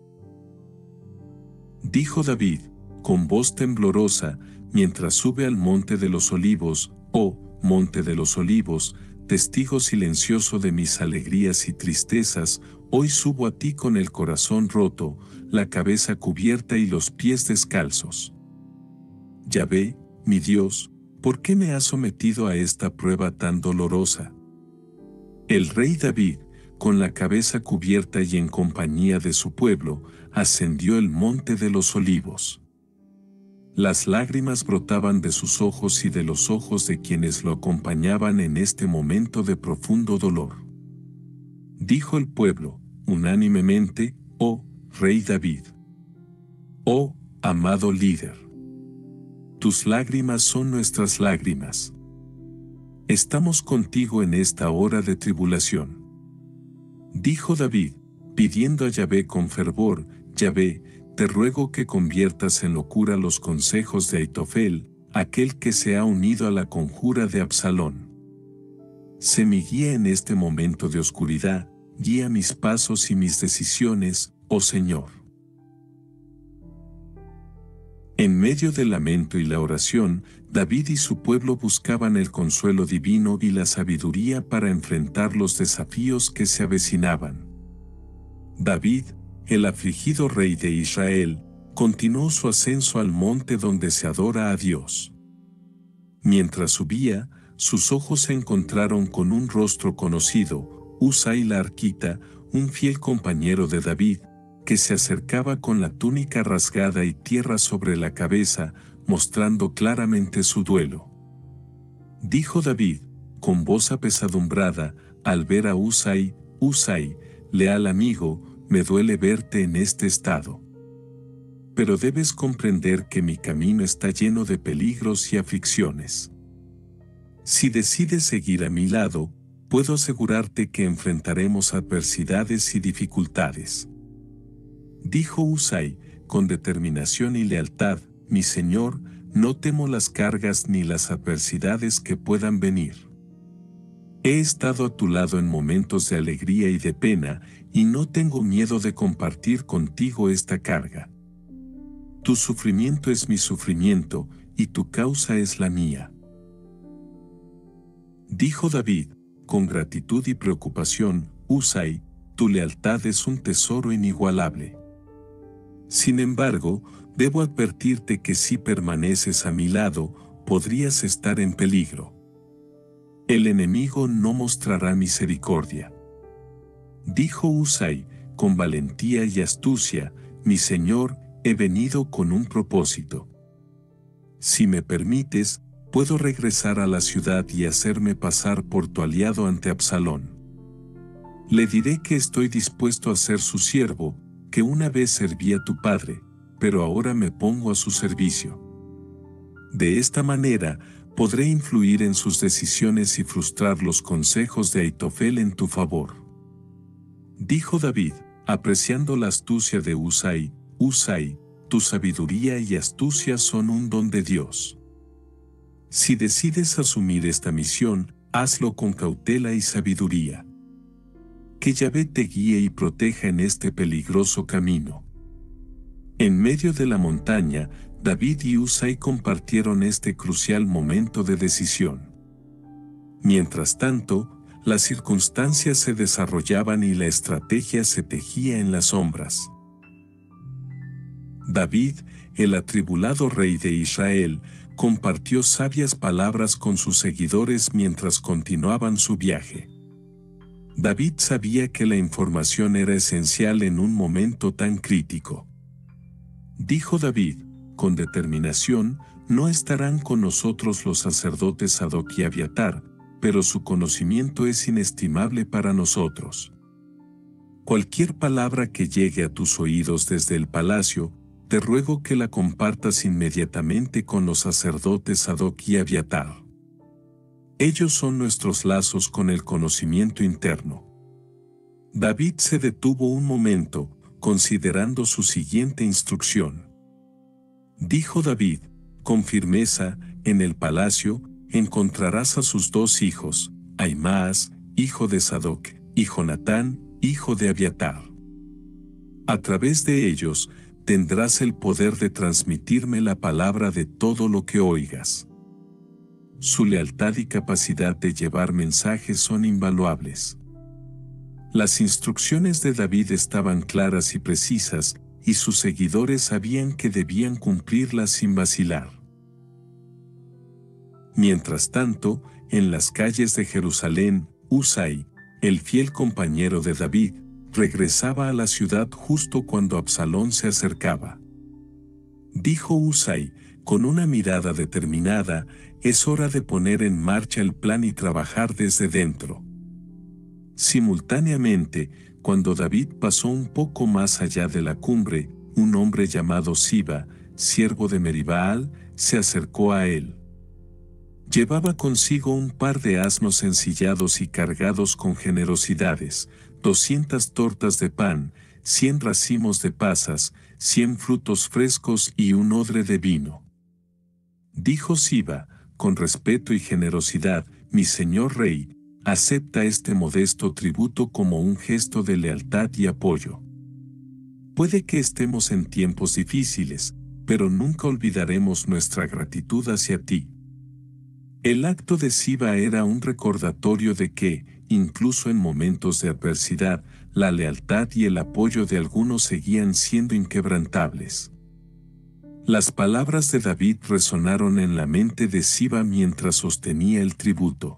Dijo David, con voz temblorosa, mientras sube al monte de los olivos: oh, monte de los olivos, testigo silencioso de mis alegrías y tristezas, hoy subo a ti con el corazón roto, la cabeza cubierta y los pies descalzos. Yahvé, mi Dios, ¿por qué me has sometido a esta prueba tan dolorosa? El rey David, con la cabeza cubierta y en compañía de su pueblo, ascendió el monte de los olivos. Las lágrimas brotaban de sus ojos y de los ojos de quienes lo acompañaban en este momento de profundo dolor. Dijo el pueblo, unánimemente: oh, rey David. Oh, amado líder. Tus lágrimas son nuestras lágrimas. Estamos contigo en esta hora de tribulación. Dijo David, pidiendo a Yahvé con fervor: Yahvé, te ruego que conviertas en locura los consejos de Aitofel, aquel que se ha unido a la conjura de Absalón. Sé mi guía en este momento de oscuridad, guía mis pasos y mis decisiones, oh Señor. En medio del lamento y la oración, David y su pueblo buscaban el consuelo divino y la sabiduría para enfrentar los desafíos que se avecinaban. David, el afligido rey de Israel, continuó su ascenso al monte donde se adora a Dios. Mientras subía, sus ojos se encontraron con un rostro conocido, Usai la arquita, un fiel compañero de David, que se acercaba con la túnica rasgada y tierra sobre la cabeza, mostrando claramente su duelo. Dijo David, con voz apesadumbrada, al ver a Usai: Usai, leal amigo, me duele verte en este estado. Pero debes comprender que mi camino está lleno de peligros y aflicciones. Si decides seguir a mi lado, puedo asegurarte que enfrentaremos adversidades y dificultades. Dijo Usai, con determinación y lealtad: mi señor, no temo las cargas ni las adversidades que puedan venir. He estado a tu lado en momentos de alegría y de pena, y no tengo miedo de compartir contigo esta carga. Tu sufrimiento es mi sufrimiento, y tu causa es la mía. Dijo David, con gratitud y preocupación: Usai, tu lealtad es un tesoro inigualable. Sin embargo, debo advertirte que si permaneces a mi lado, podrías estar en peligro. El enemigo no mostrará misericordia. Dijo Usai, con valentía y astucia: mi señor, he venido con un propósito. Si me permites, puedo regresar a la ciudad y hacerme pasar por tu aliado ante Absalón. Le diré que estoy dispuesto a ser su siervo, que una vez serví a tu padre, pero ahora me pongo a su servicio. De esta manera, podré influir en sus decisiones y frustrar los consejos de Aitofel en tu favor. Dijo David, apreciando la astucia de Husai: Husai, tu sabiduría y astucia son un don de Dios. Si decides asumir esta misión, hazlo con cautela y sabiduría. Que Yahvé te guíe y proteja en este peligroso camino. En medio de la montaña, David y Husai compartieron este crucial momento de decisión. Mientras tanto, las circunstancias se desarrollaban y la estrategia se tejía en las sombras. David, el atribulado rey de Israel, compartió sabias palabras con sus seguidores mientras continuaban su viaje. David sabía que la información era esencial en un momento tan crítico. Dijo David, con determinación: no estarán con nosotros los sacerdotes Sadoc y Abiatar, pero su conocimiento es inestimable para nosotros. Cualquier palabra que llegue a tus oídos desde el palacio, te ruego que la compartas inmediatamente con los sacerdotes Sadoc y Abiatar. Ellos son nuestros lazos con el conocimiento interno. David se detuvo un momento, considerando su siguiente instrucción. Dijo David, con firmeza: en el palacio encontrarás a sus dos hijos, Ahimaas, hijo de Sadoc, y Jonatán, hijo de Abiatar. A través de ellos, tendrás el poder de transmitirme la palabra de todo lo que oigas. Su lealtad y capacidad de llevar mensajes son invaluables. Las instrucciones de David estaban claras y precisas, y sus seguidores sabían que debían cumplirlas sin vacilar. Mientras tanto, en las calles de Jerusalén, Husai, el fiel compañero de David, regresaba a la ciudad justo cuando Absalón se acercaba. Dijo Husai, con una mirada determinada: es hora de poner en marcha el plan y trabajar desde dentro. Simultáneamente, cuando David pasó un poco más allá de la cumbre, un hombre llamado Siba, siervo de Meribaal, se acercó a él. Llevaba consigo un par de asnos ensillados y cargados con generosidades, doscientas tortas de pan, cien racimos de pasas, cien frutos frescos y un odre de vino. Dijo Siba, con respeto y generosidad: mi señor rey, acepta este modesto tributo como un gesto de lealtad y apoyo. Puede que estemos en tiempos difíciles, pero nunca olvidaremos nuestra gratitud hacia ti. El acto de Siba era un recordatorio de que, incluso en momentos de adversidad, la lealtad y el apoyo de algunos seguían siendo inquebrantables. Las palabras de David resonaron en la mente de Siba mientras sostenía el tributo.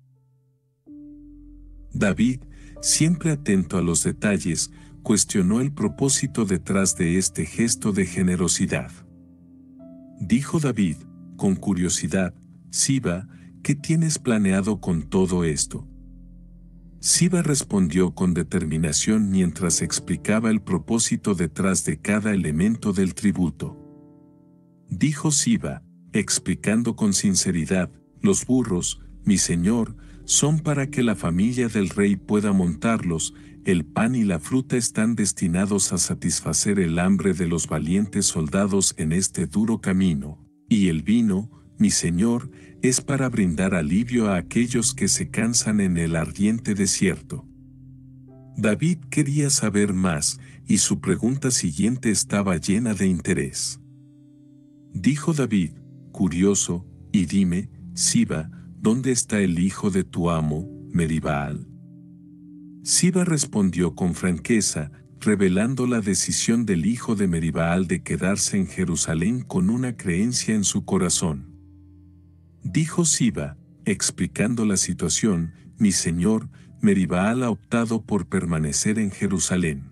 David, siempre atento a los detalles, cuestionó el propósito detrás de este gesto de generosidad. Dijo David, con curiosidad: Siba, ¿qué tienes planeado con todo esto? Siba respondió con determinación mientras explicaba el propósito detrás de cada elemento del tributo. Dijo Siba, explicando con sinceridad: los burros, mi señor, son para que la familia del rey pueda montarlos, el pan y la fruta están destinados a satisfacer el hambre de los valientes soldados en este duro camino, y el vino, mi señor, es para brindar alivio a aquellos que se cansan en el ardiente desierto. David quería saber más, y su pregunta siguiente estaba llena de interés. Dijo David, curioso: y dime, Siba, ¿dónde está el hijo de tu amo, Meribaal? Siba respondió con franqueza, revelando la decisión del hijo de Meribaal de quedarse en Jerusalén con una creencia en su corazón. Dijo Siba, explicando la situación: mi señor, Meribaal ha optado por permanecer en Jerusalén.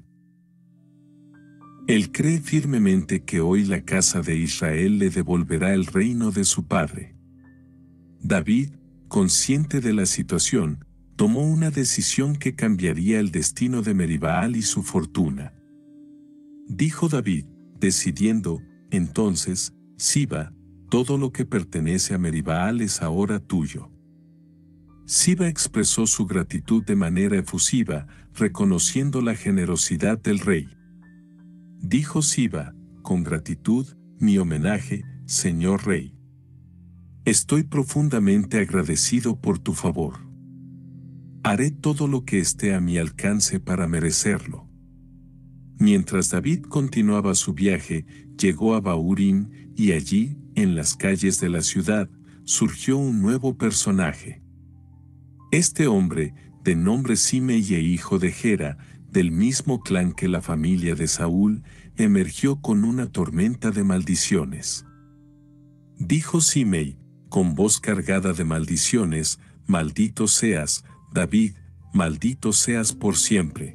Él cree firmemente que hoy la casa de Israel le devolverá el reino de su padre. David, consciente de la situación, tomó una decisión que cambiaría el destino de Meribaal y su fortuna. Dijo David, decidiendo: entonces, Siba, todo lo que pertenece a Meribaal es ahora tuyo. Siba expresó su gratitud de manera efusiva, reconociendo la generosidad del rey. Dijo Siba, con gratitud, mi homenaje, señor rey. Estoy profundamente agradecido por tu favor. Haré todo lo que esté a mi alcance para merecerlo. Mientras David continuaba su viaje, llegó a Bahurim, y allí, en las calles de la ciudad, surgió un nuevo personaje. Este hombre, de nombre Simei e hijo de Gera, del mismo clan que la familia de Saúl, emergió con una tormenta de maldiciones. Dijo Simei, con voz cargada de maldiciones, maldito seas, David, maldito seas por siempre.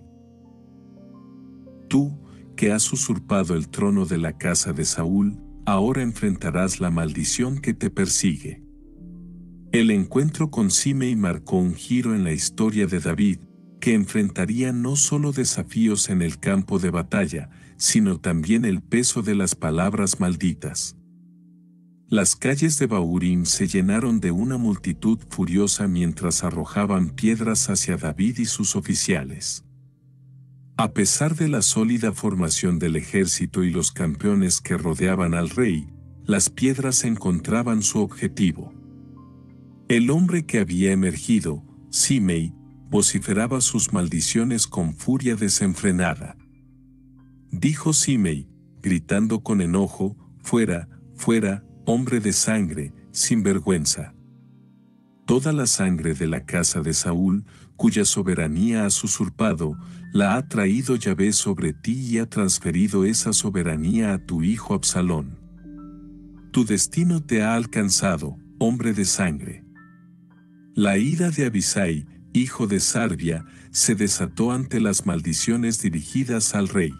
Tú, que has usurpado el trono de la casa de Saúl, ahora enfrentarás la maldición que te persigue. El encuentro con Simei marcó un giro en la historia de David, que enfrentaría no solo desafíos en el campo de batalla, sino también el peso de las palabras malditas. Las calles de Bahurim se llenaron de una multitud furiosa mientras arrojaban piedras hacia David y sus oficiales. A pesar de la sólida formación del ejército y los campeones que rodeaban al rey, las piedras encontraban su objetivo. El hombre que había emergido, Simei, vociferaba sus maldiciones con furia desenfrenada. Dijo Simei, gritando con enojo, fuera, fuera, hombre de sangre, sin vergüenza. Toda la sangre de la casa de Saúl, cuya soberanía has usurpado, la ha traído Yahvé sobre ti y ha transferido esa soberanía a tu hijo Absalón. Tu destino te ha alcanzado, hombre de sangre. La ira de Abisai, hijo de Sarbia, se desató ante las maldiciones dirigidas al rey.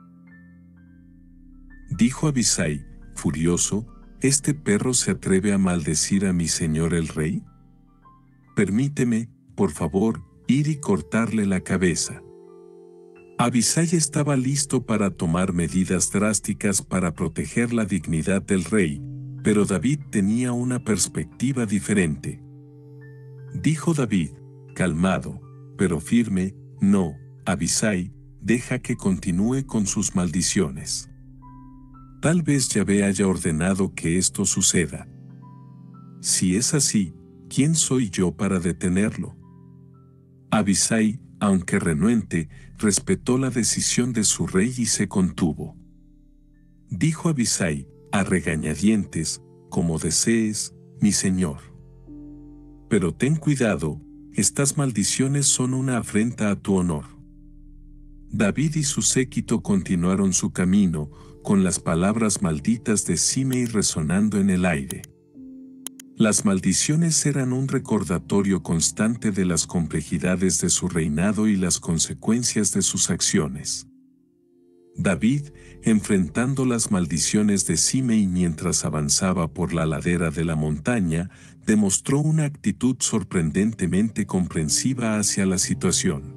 Dijo Abisai, furioso, ¿este perro se atreve a maldecir a mi señor el rey? Permíteme, por favor, ir y cortarle la cabeza. Abisai estaba listo para tomar medidas drásticas para proteger la dignidad del rey, pero David tenía una perspectiva diferente. Dijo David, calmado, pero firme, no, Abisai, deja que continúe con sus maldiciones. Tal vez Yahvé haya ordenado que esto suceda. Si es así, ¿quién soy yo para detenerlo? Abisai, aunque renuente, respetó la decisión de su rey y se contuvo. Dijo Abisai, a regañadientes, como desees, mi señor. Pero ten cuidado, estas maldiciones son una afrenta a tu honor. David y su séquito continuaron su camino, con las palabras malditas de Simei resonando en el aire. Las maldiciones eran un recordatorio constante de las complejidades de su reinado y las consecuencias de sus acciones. David, enfrentando las maldiciones de Simei mientras avanzaba por la ladera de la montaña, demostró una actitud sorprendentemente comprensiva hacia la situación.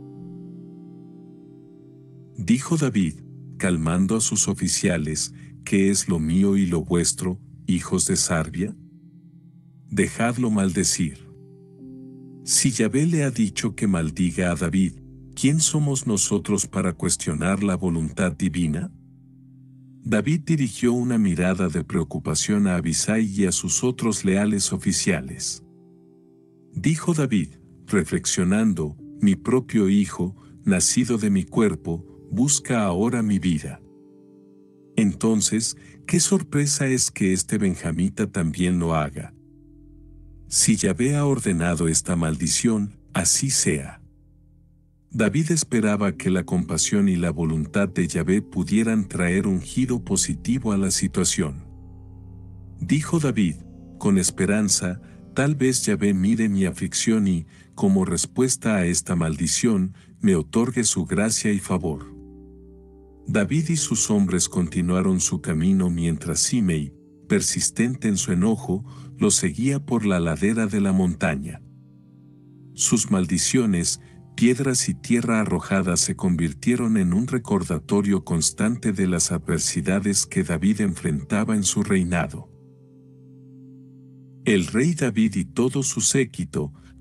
Dijo David, calmando a sus oficiales, ¿qué es lo mío y lo vuestro, hijos de Sarbia? Dejadlo maldecir. Si Yahvé le ha dicho que maldiga a David, ¿quién somos nosotros para cuestionar la voluntad divina? David dirigió una mirada de preocupación a Abisai y a sus otros leales oficiales. Dijo David, reflexionando, mi propio hijo, nacido de mi cuerpo, busca ahora mi vida. Entonces, ¿qué sorpresa es que este benjamita también lo haga? Si Yahvé ha ordenado esta maldición, así sea. David esperaba que la compasión y la voluntad de Yahvé pudieran traer un giro positivo a la situación. Dijo David, con esperanza, tal vez Yahvé mire mi aflicción y, como respuesta a esta maldición, me otorgue su gracia y favor. David y sus hombres continuaron su camino mientras Simei, persistente en su enojo, lo seguía por la ladera de la montaña. Sus maldiciones, piedras y tierra arrojada se convirtieron en un recordatorio constante de las adversidades que David enfrentaba en su reinado. El rey David y todo su séquito,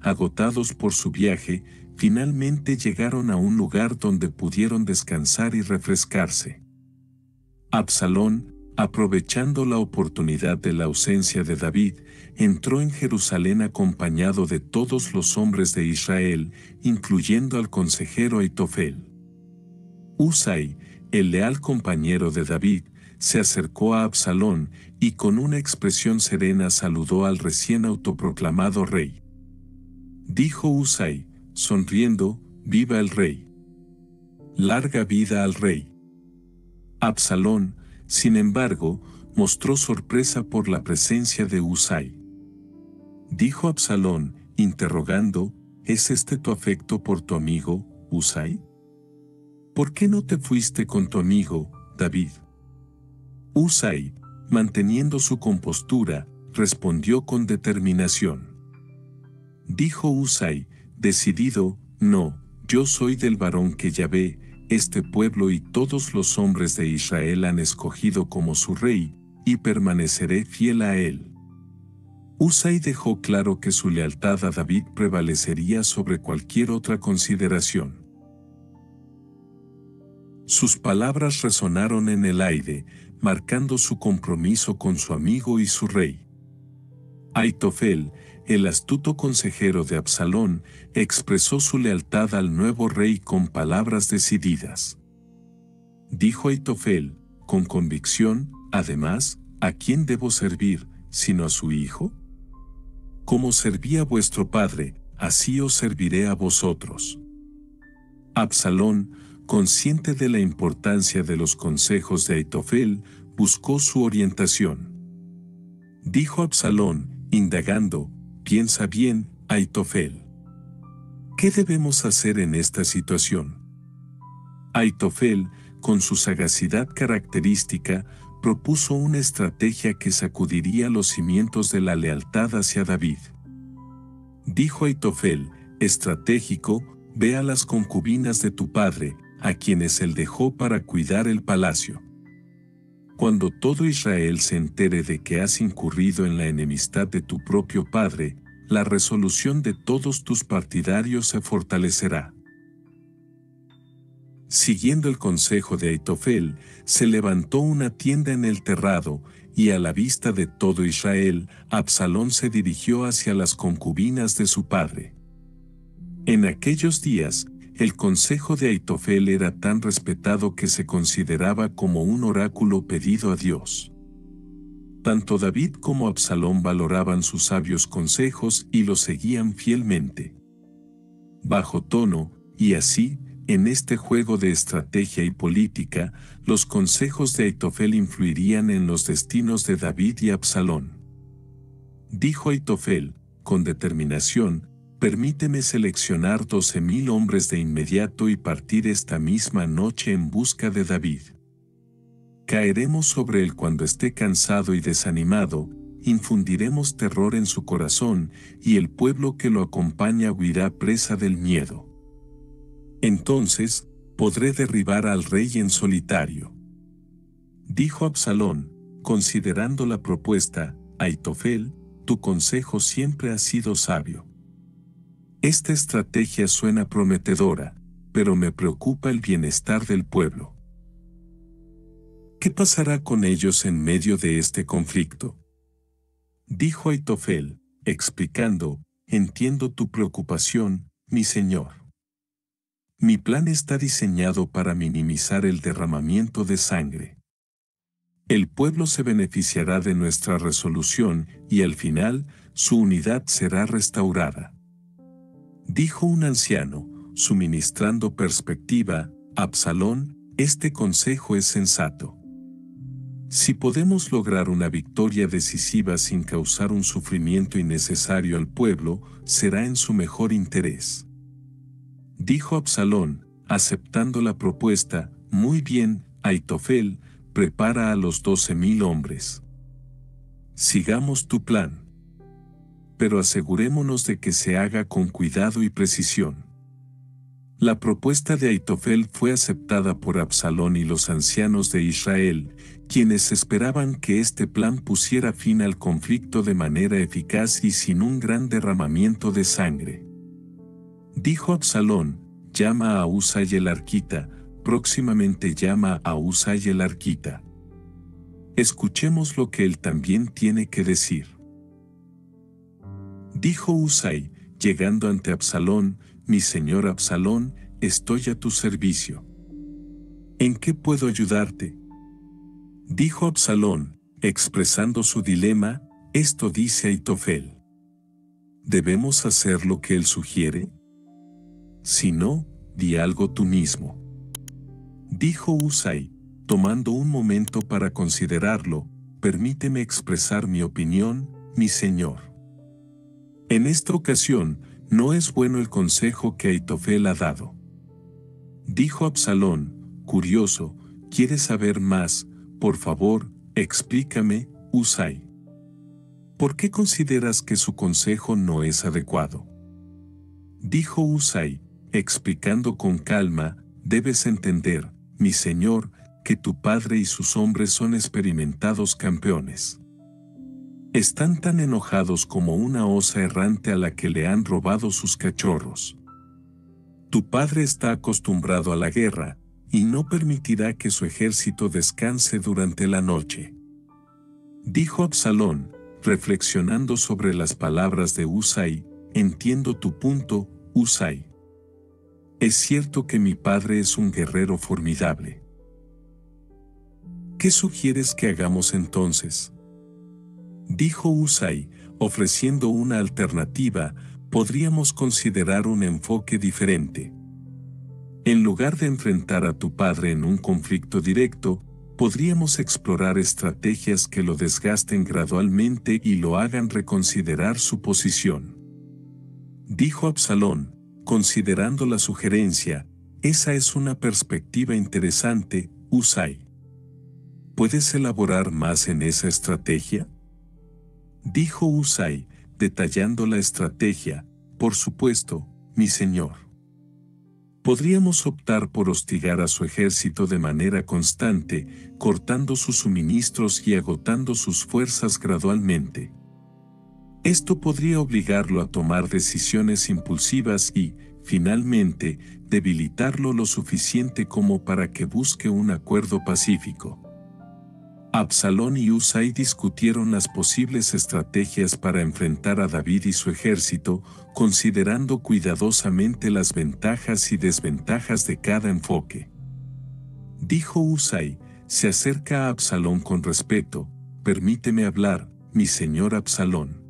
agotados por su viaje, finalmente llegaron a un lugar donde pudieron descansar y refrescarse. Absalón, aprovechando la oportunidad de la ausencia de David, entró en Jerusalén acompañado de todos los hombres de Israel, incluyendo al consejero Aitofel. Husai, el leal compañero de David, se acercó a Absalón y con una expresión serena saludó al recién autoproclamado rey. Dijo Husai, sonriendo, «Viva el rey! Larga vida al rey». Absalón, sin embargo, mostró sorpresa por la presencia de Husai. Dijo Absalón, interrogando, ¿es este tu afecto por tu amigo, Husai? ¿Por qué no te fuiste con tu amigo, David? Husai, manteniendo su compostura, respondió con determinación. Dijo Husai, decidido, no, yo soy del varón que Yahvé, este pueblo y todos los hombres de Israel han escogido como su rey, y permaneceré fiel a él. Husai dejó claro que su lealtad a David prevalecería sobre cualquier otra consideración. Sus palabras resonaron en el aire, marcando su compromiso con su amigo y su rey. Aitofel, el astuto consejero de Absalón, expresó su lealtad al nuevo rey con palabras decididas. Dijo Aitofel, con convicción, además, ¿a quién debo servir, sino a su hijo? Como serví a vuestro padre, así os serviré a vosotros. Absalón, consciente de la importancia de los consejos de Aitofel, buscó su orientación. Dijo Absalón, indagando, piensa bien, Aitofel. ¿Qué debemos hacer en esta situación? Aitofel, con su sagacidad característica, propuso una estrategia que sacudiría los cimientos de la lealtad hacia David. Dijo Aitofel, estratégico, ve a las concubinas de tu padre, a quienes él dejó para cuidar el palacio. Cuando todo Israel se entere de que has incurrido en la enemistad de tu propio padre, la resolución de todos tus partidarios se fortalecerá. Siguiendo el consejo de Aitofel, se levantó una tienda en el terrado, y a la vista de todo Israel, Absalón se dirigió hacia las concubinas de su padre. En aquellos días, el consejo de Aitofel era tan respetado que se consideraba como un oráculo pedido a Dios. Tanto David como Absalón valoraban sus sabios consejos y los seguían fielmente. Bajo tono, y así, en este juego de estrategia y política, los consejos de Aitofel influirían en los destinos de David y Absalón. Dijo Aitofel, con determinación, permíteme seleccionar doce mil hombres de inmediato y partir esta misma noche en busca de David. Caeremos sobre él cuando esté cansado y desanimado, infundiremos terror en su corazón, y el pueblo que lo acompaña huirá presa del miedo. Entonces, podré derribar al rey en solitario. Dijo Absalón, considerando la propuesta, Aitofel, tu consejo siempre ha sido sabio. Esta estrategia suena prometedora, pero me preocupa el bienestar del pueblo. ¿Qué pasará con ellos en medio de este conflicto? Dijo Aitofel, explicando, entiendo tu preocupación, mi señor. Mi plan está diseñado para minimizar el derramamiento de sangre. El pueblo se beneficiará de nuestra resolución y al final, su unidad será restaurada. Dijo un anciano, suministrando perspectiva, Absalón, este consejo es sensato. Si podemos lograr una victoria decisiva sin causar un sufrimiento innecesario al pueblo, será en su mejor interés. Dijo Absalón, aceptando la propuesta, muy bien, Aitofel, prepara a los doce mil hombres. Sigamos tu plan. Pero asegurémonos de que se haga con cuidado y precisión. La propuesta de Aitofel fue aceptada por Absalón y los ancianos de Israel, quienes esperaban que este plan pusiera fin al conflicto de manera eficaz y sin un gran derramamiento de sangre. Dijo Absalón: llama a Husai el arquita, próximamente llama a Husai el arquita. Escuchemos lo que él también tiene que decir. Dijo Husai, llegando ante Absalón: mi señor Absalón, estoy a tu servicio. ¿En qué puedo ayudarte? Dijo Absalón, expresando su dilema: esto dice Aitofel. ¿Debemos hacer lo que él sugiere? Si no, di algo tú mismo. Dijo Husai, tomando un momento para considerarlo: permíteme expresar mi opinión, mi señor. En esta ocasión, no es bueno el consejo que Aitofel ha dado. Dijo Absalón, curioso: ¿quieres saber más? Por favor, explícame, Husai. ¿Por qué consideras que su consejo no es adecuado? Dijo Husai, explicando con calma: debes entender, mi señor, que tu padre y sus hombres son experimentados campeones. Están tan enojados como una osa errante a la que le han robado sus cachorros. Tu padre está acostumbrado a la guerra, y no permitirá que su ejército descanse durante la noche. Dijo Absalón, reflexionando sobre las palabras de Husai: entiendo tu punto, Husai. Es cierto que mi padre es un guerrero formidable. ¿Qué sugieres que hagamos entonces? Dijo Husai, ofreciendo una alternativa: podríamos considerar un enfoque diferente. En lugar de enfrentar a tu padre en un conflicto directo, podríamos explorar estrategias que lo desgasten gradualmente y lo hagan reconsiderar su posición. Dijo Absalón, considerando la sugerencia: esa es una perspectiva interesante, Husai. ¿Puedes elaborar más en esa estrategia? Dijo Husai, detallando la estrategia: por supuesto, mi señor. Podríamos optar por hostigar a su ejército de manera constante, cortando sus suministros y agotando sus fuerzas gradualmente. Esto podría obligarlo a tomar decisiones impulsivas y, finalmente, debilitarlo lo suficiente como para que busque un acuerdo pacífico. Absalón y Husai discutieron las posibles estrategias para enfrentar a David y su ejército, considerando cuidadosamente las ventajas y desventajas de cada enfoque. Dijo Husai, se acerca a Absalón con respeto: permíteme hablar, mi señor Absalón.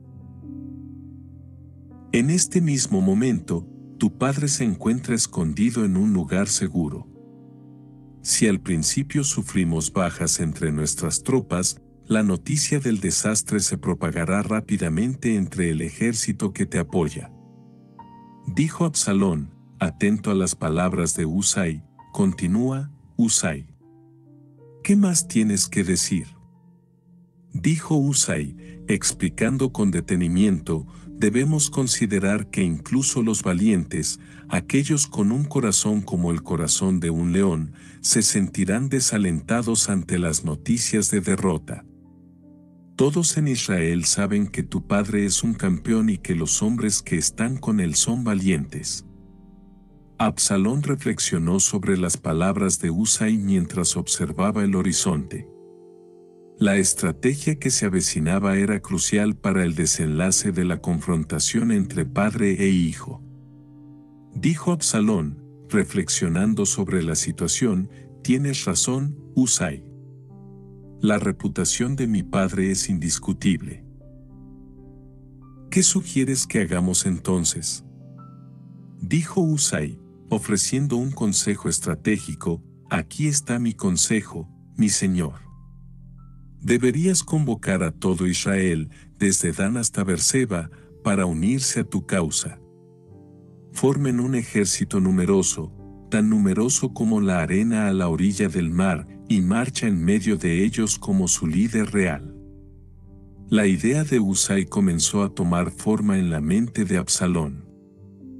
En este mismo momento, tu padre se encuentra escondido en un lugar seguro. Si al principio sufrimos bajas entre nuestras tropas, la noticia del desastre se propagará rápidamente entre el ejército que te apoya. Dijo Absalón, atento a las palabras de Husai. Continúa, Husai. ¿Qué más tienes que decir? Dijo Husai, explicando con detenimiento: debemos considerar que incluso los valientes, aquellos con un corazón como el corazón de un león, se sentirán desalentados ante las noticias de derrota. Todos en Israel saben que tu padre es un campeón y que los hombres que están con él son valientes. Absalón reflexionó sobre las palabras de Husai mientras observaba el horizonte. La estrategia que se avecinaba era crucial para el desenlace de la confrontación entre padre e hijo. Dijo Absalón, reflexionando sobre la situación: tienes razón, Husai. La reputación de mi padre es indiscutible. ¿Qué sugieres que hagamos entonces? Dijo Husai, ofreciendo un consejo estratégico: aquí está mi consejo, mi señor. Deberías convocar a todo Israel, desde Dan hasta Beerseba, para unirse a tu causa. Formen un ejército numeroso, tan numeroso como la arena a la orilla del mar, y marcha en medio de ellos como su líder real. La idea de Husai comenzó a tomar forma en la mente de Absalón.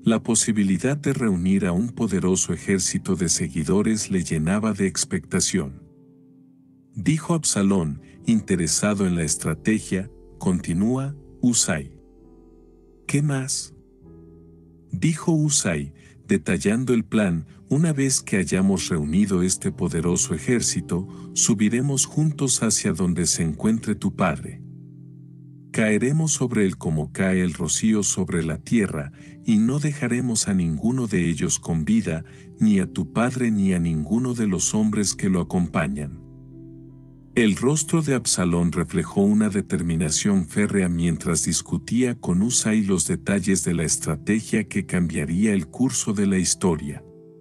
La posibilidad de reunir a un poderoso ejército de seguidores le llenaba de expectación. Dijo Absalón, interesado en la estrategia, continúa, Husai. ¿Qué más? Dijo Husai, detallando el plan, una vez que hayamos reunido este poderoso ejército, subiremos juntos hacia donde se encuentre tu padre. Caeremos sobre él como cae el rocío sobre la tierra, y no dejaremos a ninguno de ellos con vida, ni a tu padre ni a ninguno de los hombres que lo acompañan. El rostro de Absalón reflejó una determinación férrea mientras discutía con Husai los detalles de la estrategia que cambiaría el curso de la historia.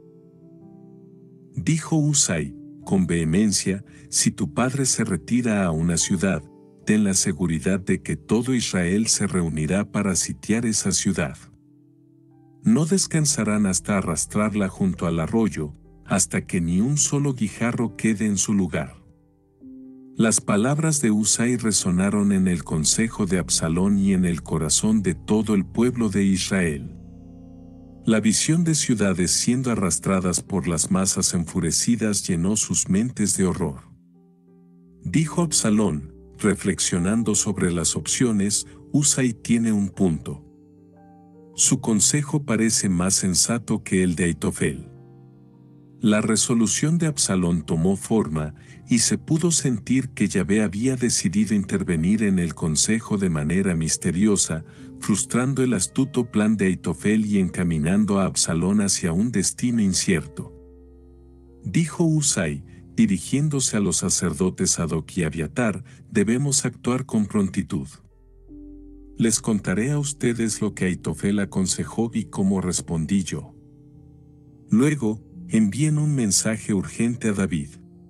Dijo Husai, con vehemencia, si tu padre se retira a una ciudad, ten la seguridad de que todo Israel se reunirá para sitiar esa ciudad. No descansarán hasta arrastrarla junto al arroyo, hasta que ni un solo guijarro quede en su lugar. Las palabras de Husai resonaron en el consejo de Absalón y en el corazón de todo el pueblo de Israel. La visión de ciudades siendo arrastradas por las masas enfurecidas llenó sus mentes de horror. Dijo Absalón, reflexionando sobre las opciones, Husai tiene un punto. Su consejo parece más sensato que el de Aitofel. La resolución de Absalón tomó forma, y se pudo sentir que Yahvé había decidido intervenir en el consejo de manera misteriosa, frustrando el astuto plan de Aitofel y encaminando a Absalón hacia un destino incierto. Dijo Husai, dirigiéndose a los sacerdotes Sadoc y Abiatar, debemos actuar con prontitud. Les contaré a ustedes lo que Aitofel aconsejó y cómo respondí yo. Luego, envíen un mensaje urgente a David.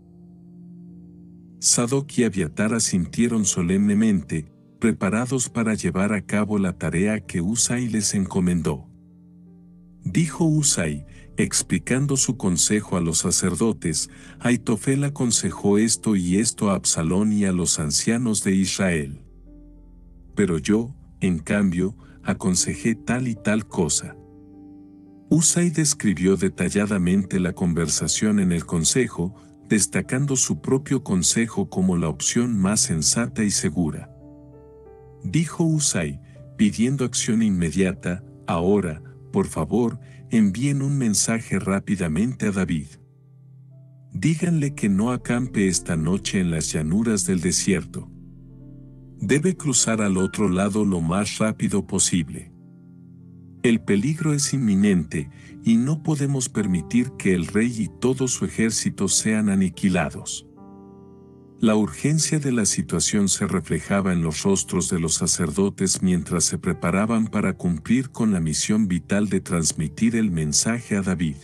Sadoc y Abiatar asintieron solemnemente, preparados para llevar a cabo la tarea que Husai les encomendó. Dijo Husai, explicando su consejo a los sacerdotes, Aitofel aconsejó esto y esto a Absalón y a los ancianos de Israel. Pero yo, en cambio, aconsejé tal y tal cosa. Husai describió detalladamente la conversación en el consejo, destacando su propio consejo como la opción más sensata y segura. Dijo Husai, pidiendo acción inmediata, ahora, por favor, envíen un mensaje rápidamente a David. Díganle que no acampe esta noche en las llanuras del desierto. Debe cruzar al otro lado lo más rápido posible. El peligro es inminente, y no podemos permitir que el rey y todo su ejército sean aniquilados. La urgencia de la situación se reflejaba en los rostros de los sacerdotes mientras se preparaban para cumplir con la misión vital de transmitir el mensaje a David.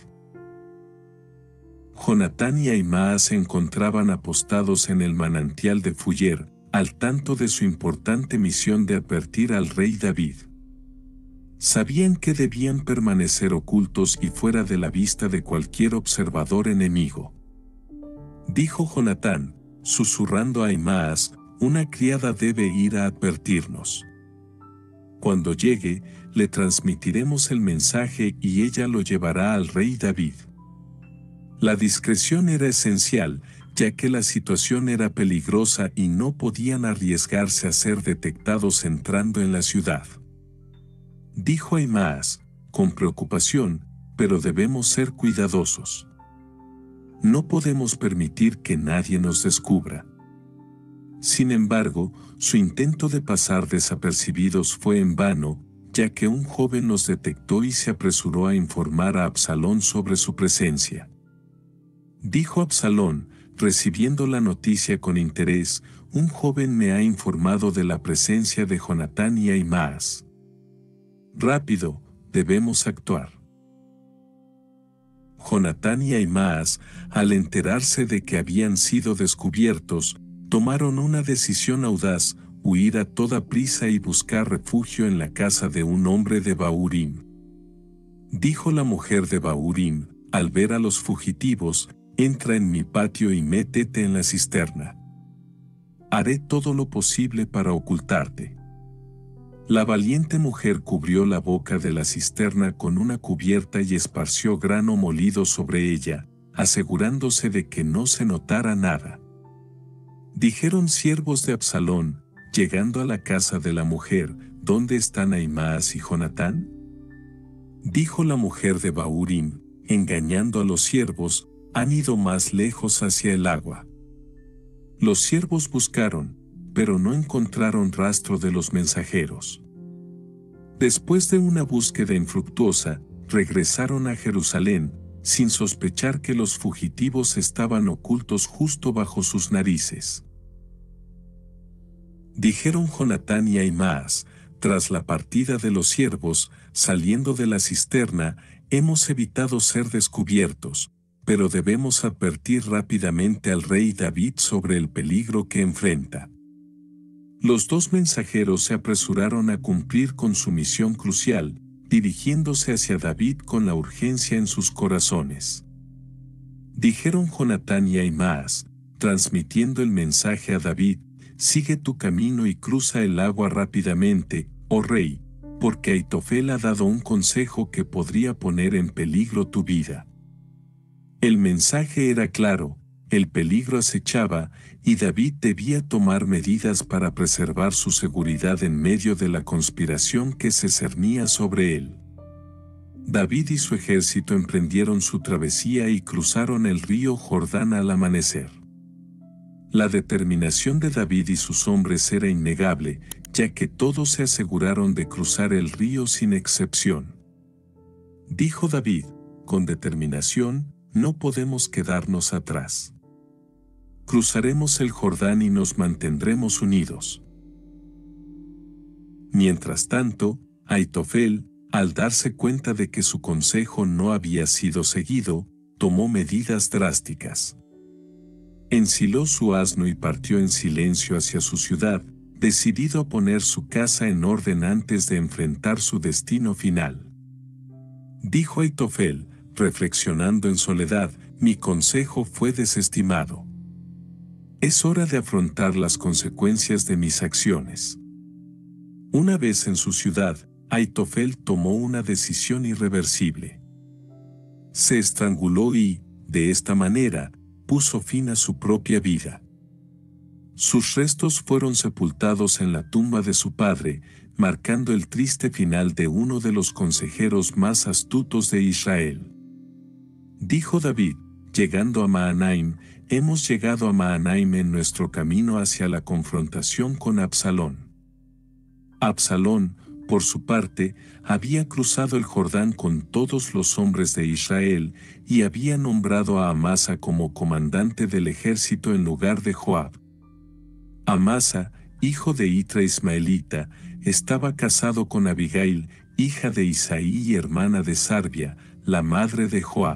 Jonatán y Ahimaas se encontraban apostados en el manantial de Fuller, al tanto de su importante misión de advertir al rey David. Sabían que debían permanecer ocultos y fuera de la vista de cualquier observador enemigo. Dijo Jonatán, susurrando a Ahimaas, una criada debe ir a advertirnos. Cuando llegue, le transmitiremos el mensaje y ella lo llevará al rey David. La discreción era esencial, ya que la situación era peligrosa y no podían arriesgarse a ser detectados entrando en la ciudad. Dijo Ahimaas, con preocupación, pero debemos ser cuidadosos. No podemos permitir que nadie nos descubra. Sin embargo, su intento de pasar desapercibidos fue en vano, ya que un joven los detectó y se apresuró a informar a Absalón sobre su presencia. Dijo Absalón, recibiendo la noticia con interés, un joven me ha informado de la presencia de Jonatán y Ahimaas. Rápido, debemos actuar. Jonatán y Ahimaas, al enterarse de que habían sido descubiertos, tomaron una decisión audaz, huir a toda prisa y buscar refugio en la casa de un hombre de Bahurim. Dijo la mujer de Bahurim, al ver a los fugitivos, entra en mi patio y métete en la cisterna. Haré todo lo posible para ocultarte. La valiente mujer cubrió la boca de la cisterna con una cubierta y esparció grano molido sobre ella, asegurándose de que no se notara nada. Dijeron siervos de Absalón, llegando a la casa de la mujer, ¿dónde están Ahimaas y Jonatán? Dijo la mujer de Bahurim, engañando a los siervos, han ido más lejos hacia el agua. Los siervos buscaron, pero no encontraron rastro de los mensajeros. Después de una búsqueda infructuosa, regresaron a Jerusalén, sin sospechar que los fugitivos estaban ocultos justo bajo sus narices. Dijeron Jonatán y Ahimaas, tras la partida de los siervos, saliendo de la cisterna, hemos evitado ser descubiertos, pero debemos advertir rápidamente al rey David sobre el peligro que enfrenta. Los dos mensajeros se apresuraron a cumplir con su misión crucial, dirigiéndose hacia David con la urgencia en sus corazones. Dijeron Jonatán y Ahimaas, transmitiendo el mensaje a David, sigue tu camino y cruza el agua rápidamente, oh rey, porque Ahitofel ha dado un consejo que podría poner en peligro tu vida. El mensaje era claro, el peligro acechaba, y David debía tomar medidas para preservar su seguridad en medio de la conspiración que se cernía sobre él. David y su ejército emprendieron su travesía y cruzaron el río Jordán al amanecer. La determinación de David y sus hombres era innegable, ya que todos se aseguraron de cruzar el río sin excepción. Dijo David, con determinación, no podemos quedarnos atrás. Cruzaremos el Jordán y nos mantendremos unidos. Mientras tanto, Ahitofel, al darse cuenta de que su consejo no había sido seguido, tomó medidas drásticas. Ensiló su asno y partió en silencio hacia su ciudad, decidido a poner su casa en orden antes de enfrentar su destino final. Dijo Ahitofel, reflexionando en soledad, mi consejo fue desestimado. Es hora de afrontar las consecuencias de mis acciones. Una vez en su ciudad, Ahitofel tomó una decisión irreversible. Se estranguló y, de esta manera, puso fin a su propia vida. Sus restos fueron sepultados en la tumba de su padre, marcando el triste final de uno de los consejeros más astutos de Israel. Dijo David, llegando a Mahanaim, hemos llegado a Mahanaim en nuestro camino hacia la confrontación con Absalón. Absalón, por su parte, había cruzado el Jordán con todos los hombres de Israel y había nombrado a Amasa como comandante del ejército en lugar de Joab. Amasa, hijo de Itra ismaelita, estaba casado con Abigail, hija de Isaí y hermana de Sarbia, la madre de Joab.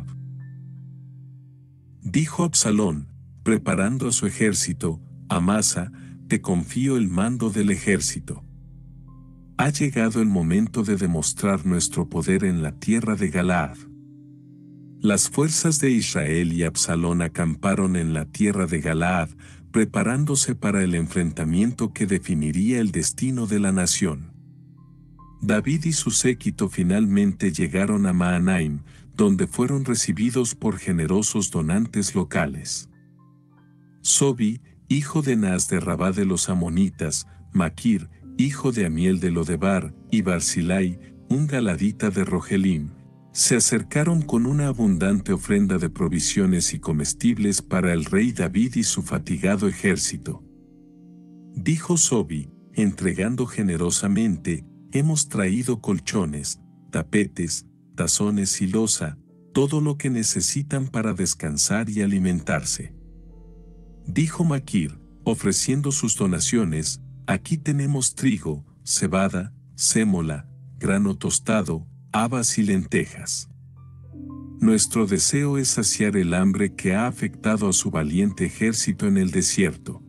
Dijo Absalón, preparando a su ejército, Amasa, te confío el mando del ejército. Ha llegado el momento de demostrar nuestro poder en la tierra de Galaad. Las fuerzas de Israel y Absalón acamparon en la tierra de Galaad, preparándose para el enfrentamiento que definiría el destino de la nación. David y su séquito finalmente llegaron a Mahanaim, donde fueron recibidos por generosos donantes locales. Sobi, hijo de Nas de Rabá de los amonitas, Maquir, hijo de Amiel de Lodebar, y Barzilai, un galadita de Rogelim, se acercaron con una abundante ofrenda de provisiones y comestibles para el rey David y su fatigado ejército. Dijo Sobi, entregando generosamente, hemos traído colchones, tapetes, tazones y loza, todo lo que necesitan para descansar y alimentarse. Dijo Maquir, ofreciendo sus donaciones, aquí tenemos trigo, cebada, sémola, grano tostado, habas y lentejas. Nuestro deseo es saciar el hambre que ha afectado a su valiente ejército en el desierto.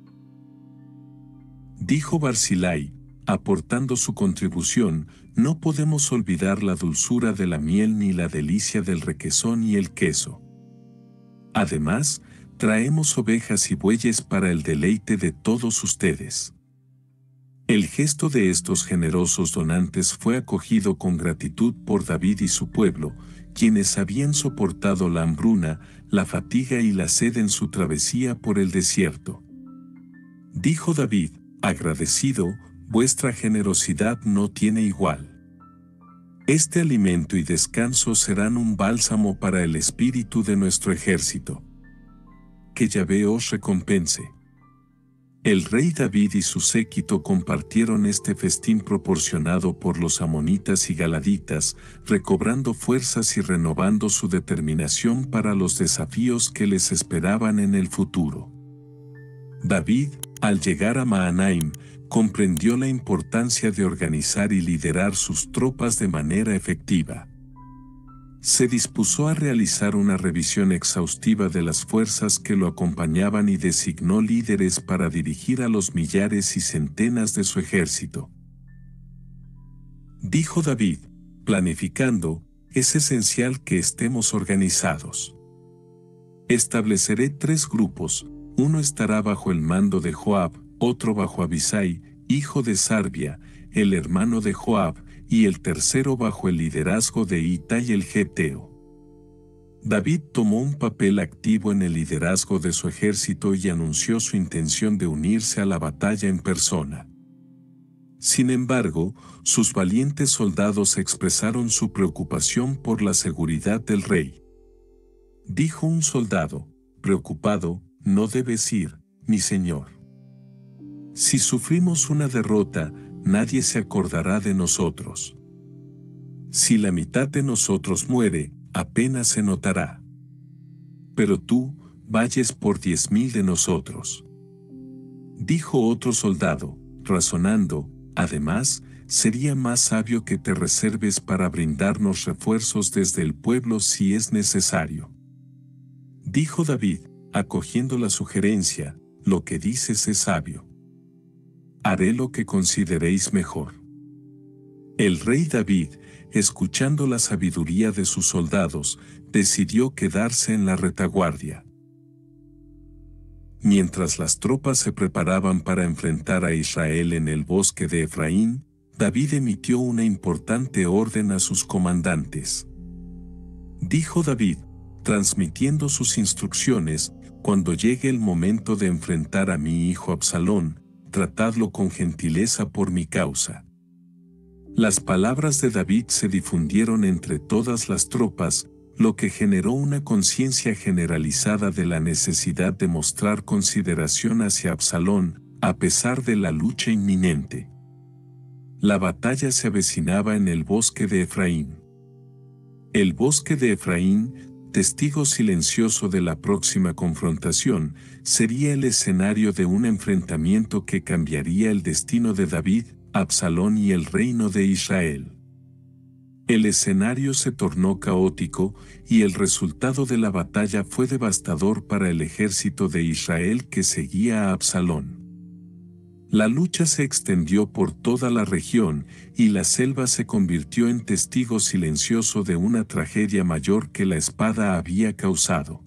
Dijo Barzilai, aportando su contribución, no podemos olvidar la dulzura de la miel ni la delicia del requesón y el queso. Además, traemos ovejas y bueyes para el deleite de todos ustedes. El gesto de estos generosos donantes fue acogido con gratitud por David y su pueblo, quienes habían soportado la hambruna, la fatiga y la sed en su travesía por el desierto. Dijo David, agradecido, vuestra generosidad no tiene igual. Este alimento y descanso serán un bálsamo para el espíritu de nuestro ejército. Que Yahvé os recompense. El rey David y su séquito compartieron este festín proporcionado por los amonitas y galaditas, recobrando fuerzas y renovando su determinación para los desafíos que les esperaban en el futuro. David, al llegar a Mahanaim, comprendió la importancia de organizar y liderar sus tropas de manera efectiva. Se dispuso a realizar una revisión exhaustiva de las fuerzas que lo acompañaban y designó líderes para dirigir a los millares y centenas de su ejército. Dijo David, planificando, es esencial que estemos organizados. Estableceré tres grupos, uno estará bajo el mando de Joab, otro bajo Abisai, hijo de Sarbia, el hermano de Joab, y el tercero bajo el liderazgo de Itai el Geteo. David tomó un papel activo en el liderazgo de su ejército y anunció su intención de unirse a la batalla en persona. Sin embargo, sus valientes soldados expresaron su preocupación por la seguridad del rey. Dijo un soldado, preocupado, no debes ir, mi señor. Si sufrimos una derrota, nadie se acordará de nosotros. Si la mitad de nosotros muere, apenas se notará. Pero tú, valles por diez mil de nosotros. Dijo otro soldado, razonando, además, sería más sabio que te reserves para brindarnos refuerzos desde el pueblo si es necesario. Dijo David, acogiendo la sugerencia, lo que dices es sabio. Haré lo que consideréis mejor. El rey David, escuchando la sabiduría de sus soldados, decidió quedarse en la retaguardia. Mientras las tropas se preparaban para enfrentar a Israel en el bosque de Efraín, David emitió una importante orden a sus comandantes. Dijo David, transmitiendo sus instrucciones, cuando llegue el momento de enfrentar a mi hijo Absalón, tratadlo con gentileza por mi causa. Las palabras de David se difundieron entre todas las tropas, lo que generó una conciencia generalizada de la necesidad de mostrar consideración hacia Absalón, a pesar de la lucha inminente. La batalla se avecinaba en el bosque de Efraín. El bosque de Efraín, testigo silencioso de la próxima confrontación, sería el escenario de un enfrentamiento que cambiaría el destino de David, Absalón y el reino de Israel. El escenario se tornó caótico y el resultado de la batalla fue devastador para el ejército de Israel que seguía a Absalón. La lucha se extendió por toda la región y la selva se convirtió en testigo silencioso de una tragedia mayor que la espada había causado.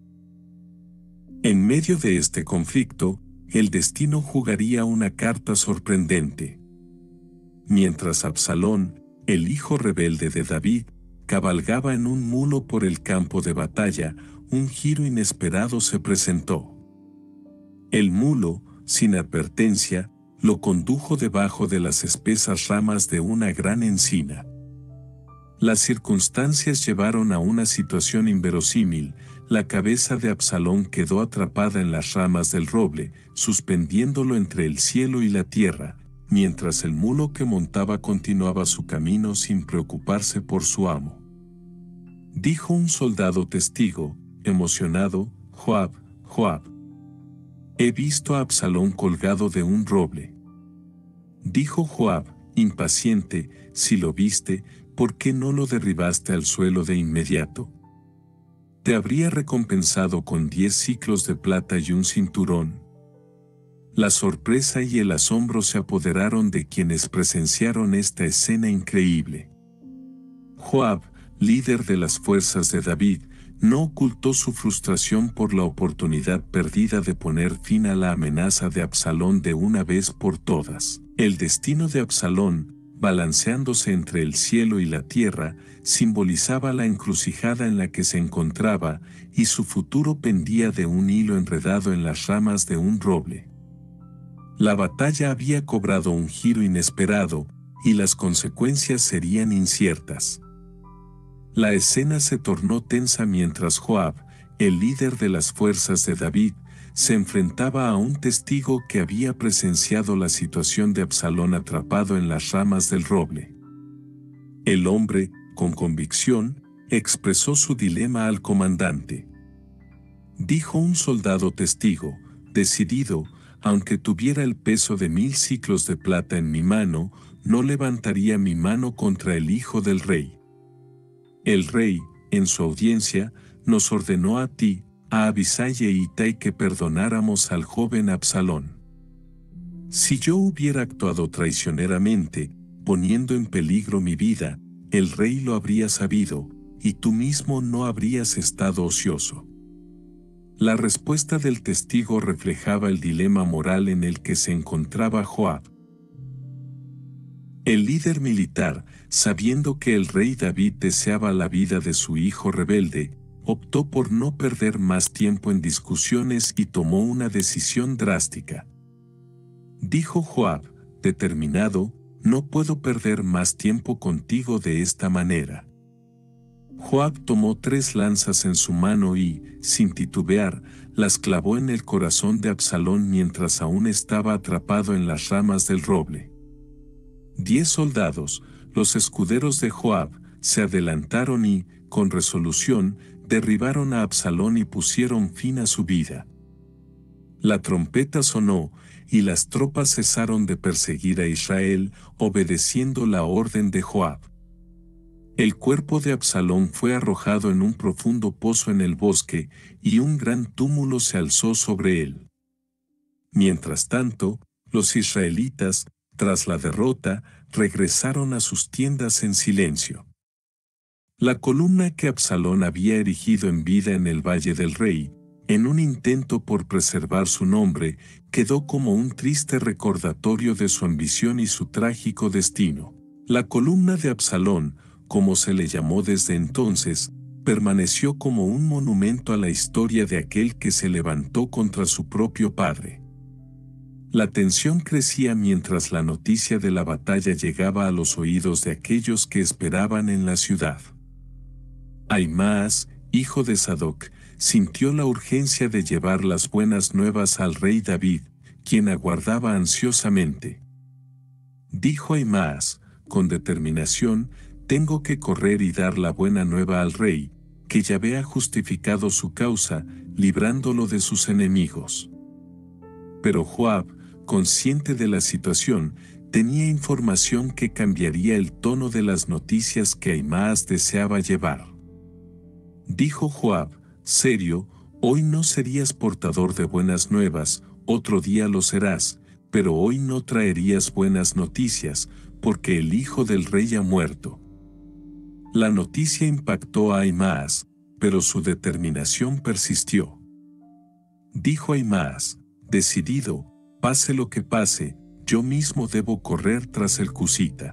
En medio de este conflicto, el destino jugaría una carta sorprendente. Mientras Absalón, el hijo rebelde de David, cabalgaba en un mulo por el campo de batalla, un giro inesperado se presentó. El mulo, sin advertencia, lo condujo debajo de las espesas ramas de una gran encina. Las circunstancias llevaron a una situación inverosímil. La cabeza de Absalón quedó atrapada en las ramas del roble, suspendiéndolo entre el cielo y la tierra, mientras el mulo que montaba continuaba su camino sin preocuparse por su amo. Dijo un soldado testigo, emocionado, Joab, Joab. He visto a Absalón colgado de un roble. Dijo Joab, impaciente, si lo viste, ¿por qué no lo derribaste al suelo de inmediato? Te habría recompensado con diez siclos de plata y un cinturón. La sorpresa y el asombro se apoderaron de quienes presenciaron esta escena increíble. Joab, líder de las fuerzas de David, no ocultó su frustración por la oportunidad perdida de poner fin a la amenaza de Absalón de una vez por todas. El destino de Absalón, balanceándose entre el cielo y la tierra, simbolizaba la encrucijada en la que se encontraba, y su futuro pendía de un hilo enredado en las ramas de un roble. La batalla había cobrado un giro inesperado, y las consecuencias serían inciertas. La escena se tornó tensa mientras Joab, el líder de las fuerzas de David, se enfrentaba a un testigo que había presenciado la situación de Absalón atrapado en las ramas del roble. El hombre, con convicción, expresó su dilema al comandante. Dijo un soldado testigo, decidido, aunque tuviera el peso de mil siclos de plata en mi mano, no levantaría mi mano contra el hijo del rey. El rey, en su audiencia, nos ordenó a ti, a Abisai e Itai que perdonáramos al joven Absalón. Si yo hubiera actuado traicioneramente, poniendo en peligro mi vida, el rey lo habría sabido, y tú mismo no habrías estado ocioso. La respuesta del testigo reflejaba el dilema moral en el que se encontraba Joab. El líder militar, sabiendo que el rey David deseaba la vida de su hijo rebelde, optó por no perder más tiempo en discusiones y tomó una decisión drástica. Dijo Joab, determinado, no puedo perder más tiempo contigo de esta manera. Joab tomó tres lanzas en su mano y, sin titubear, las clavó en el corazón de Absalón mientras aún estaba atrapado en las ramas del roble. Diez soldados, los escuderos de Joab, se adelantaron y, con resolución, derribaron a Absalón y pusieron fin a su vida. La trompeta sonó, y las tropas cesaron de perseguir a Israel, obedeciendo la orden de Joab. El cuerpo de Absalón fue arrojado en un profundo pozo en el bosque, y un gran túmulo se alzó sobre él. Mientras tanto, los israelitas, tras la derrota, regresaron a sus tiendas en silencio. La columna que Absalón había erigido en vida en el Valle del Rey, en un intento por preservar su nombre, quedó como un triste recordatorio de su ambición y su trágico destino. La columna de Absalón, como se le llamó desde entonces, permaneció como un monumento a la historia de aquel que se levantó contra su propio padre. La tensión crecía mientras la noticia de la batalla llegaba a los oídos de aquellos que esperaban en la ciudad. Ahimaas, hijo de Sadoc, sintió la urgencia de llevar las buenas nuevas al rey David, quien aguardaba ansiosamente. Dijo Ahimaas, con determinación, tengo que correr y dar la buena nueva al rey, que Yahvé ha justificado su causa, librándolo de sus enemigos. Pero Joab, consciente de la situación, tenía información que cambiaría el tono de las noticias que Ahimaas deseaba llevar. Dijo Joab, serio, hoy no serías portador de buenas nuevas, otro día lo serás, pero hoy no traerías buenas noticias, porque el hijo del rey ha muerto. La noticia impactó a Ahimaas, pero su determinación persistió. Dijo Ahimaas, decidido, pase lo que pase, yo mismo debo correr tras el cusita.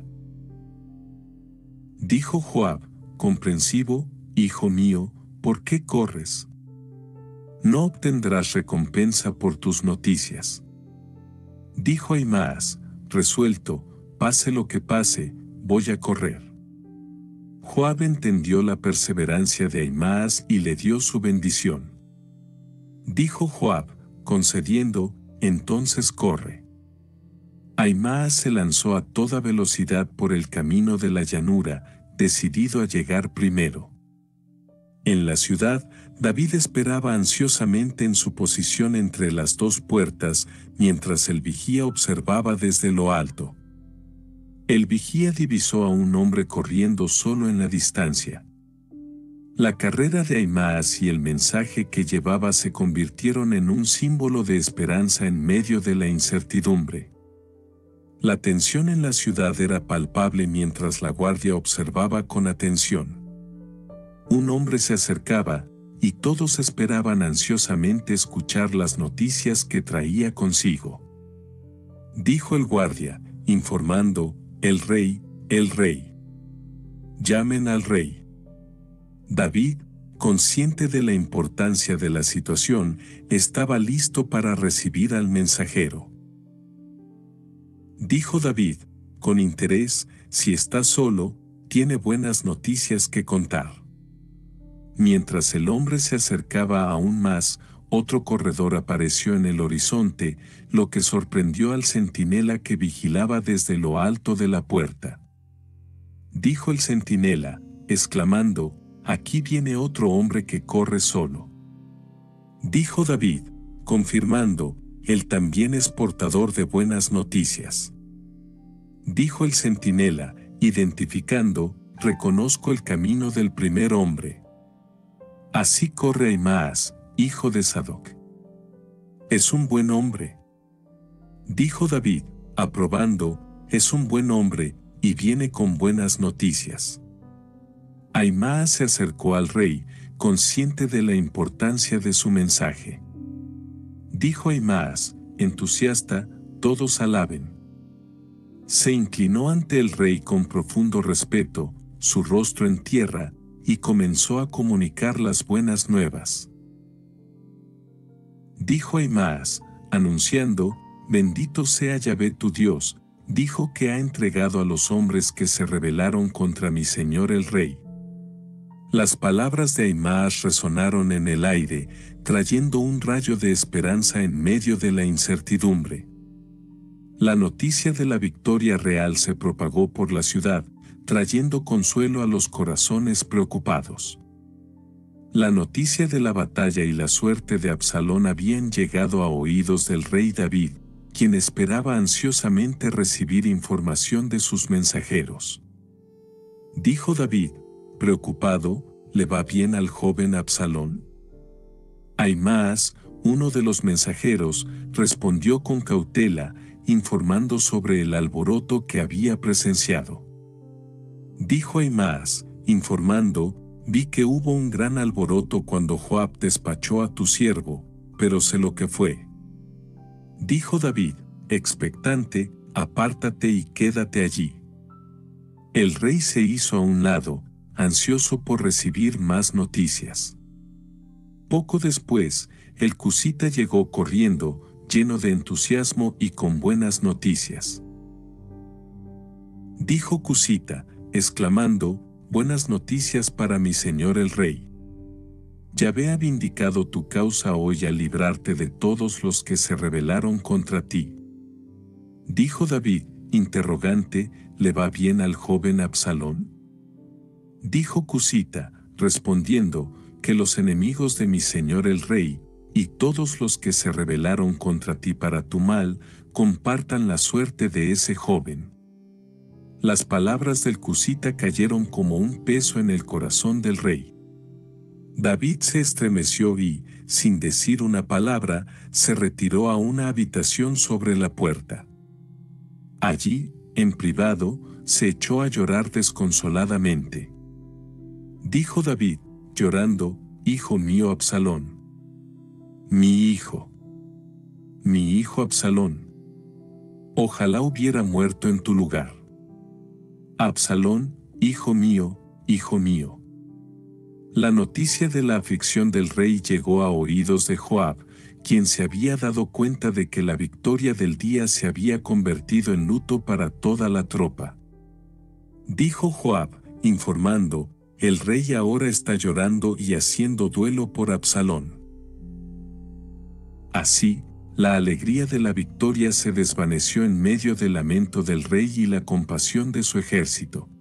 Dijo Joab, comprensivo, hijo mío, ¿por qué corres? No obtendrás recompensa por tus noticias. Dijo Ahimaas, resuelto, pase lo que pase, voy a correr. Joab entendió la perseverancia de Ahimaas y le dio su bendición. Dijo Joab, concediendo, entonces corre. Ahimaas se lanzó a toda velocidad por el camino de la llanura, decidido a llegar primero. En la ciudad, David esperaba ansiosamente en su posición entre las dos puertas, mientras el vigía observaba desde lo alto. El vigía divisó a un hombre corriendo solo en la distancia. La carrera de Ahimaas y el mensaje que llevaba se convirtieron en un símbolo de esperanza en medio de la incertidumbre. La tensión en la ciudad era palpable mientras la guardia observaba con atención. Un hombre se acercaba, y todos esperaban ansiosamente escuchar las noticias que traía consigo. Dijo el guardia, informando: el rey, el rey. Llamen al rey. David, consciente de la importancia de la situación, estaba listo para recibir al mensajero. Dijo David, con interés: si está solo, tiene buenas noticias que contar. Mientras el hombre se acercaba aún más, otro corredor apareció en el horizonte, lo que sorprendió al centinela que vigilaba desde lo alto de la puerta. Dijo el centinela, exclamando: aquí viene otro hombre que corre solo. Dijo David, confirmando: él también es portador de buenas noticias. Dijo el centinela, identificando: reconozco el camino del primer hombre. Así corre Ahimaas, hijo de Sadoc. Es un buen hombre. Dijo David, aprobando: es un buen hombre, y viene con buenas noticias. Ahimaas se acercó al rey, consciente de la importancia de su mensaje. Dijo Ahimaas, entusiasta: todos alaben. Se inclinó ante el rey con profundo respeto, su rostro en tierra, y comenzó a comunicar las buenas nuevas. Dijo Ahimaas, anunciando: bendito sea Yahvé tu Dios, dijo que ha entregado a los hombres que se rebelaron contra mi señor el rey. Las palabras de Ahimaas resonaron en el aire, trayendo un rayo de esperanza en medio de la incertidumbre. La noticia de la victoria real se propagó por la ciudad, trayendo consuelo a los corazones preocupados. La noticia de la batalla y la suerte de Absalón habían llegado a oídos del rey David, quien esperaba ansiosamente recibir información de sus mensajeros. Dijo David, preocupado: ¿le va bien al joven Absalón? Ahimaas, uno de los mensajeros, respondió con cautela, informando sobre el alboroto que había presenciado. Dijo Ahimaas, informando: vi que hubo un gran alboroto cuando Joab despachó a tu siervo, pero sé lo que fue. Dijo David, expectante: apártate y quédate allí. El rey se hizo a un lado, ansioso por recibir más noticias. Poco después, el cusita llegó corriendo, lleno de entusiasmo y con buenas noticias. Dijo Cusita, exclamando: buenas noticias para mi señor el rey. Yahvé ha vindicado tu causa hoy al librarte de todos los que se rebelaron contra ti. Dijo David, interrogante: ¿le va bien al joven Absalón? Dijo Cusita, respondiendo, que los enemigos de mi señor el rey, y todos los que se rebelaron contra ti para tu mal, compartan la suerte de ese joven. Las palabras del cusita cayeron como un peso en el corazón del rey. David se estremeció y, sin decir una palabra, se retiró a una habitación sobre la puerta. Allí, en privado, se echó a llorar desconsoladamente. Dijo David, llorando: hijo mío Absalón. Mi hijo. Mi hijo Absalón. Ojalá hubiera muerto en tu lugar. Absalón, hijo mío, hijo mío. La noticia de la aflicción del rey llegó a oídos de Joab, quien se había dado cuenta de que la victoria del día se había convertido en luto para toda la tropa. Dijo Joab, informando: el rey ahora está llorando y haciendo duelo por Absalón. Así, la alegría de la victoria se desvaneció en medio del lamento del rey y la compasión de su ejército.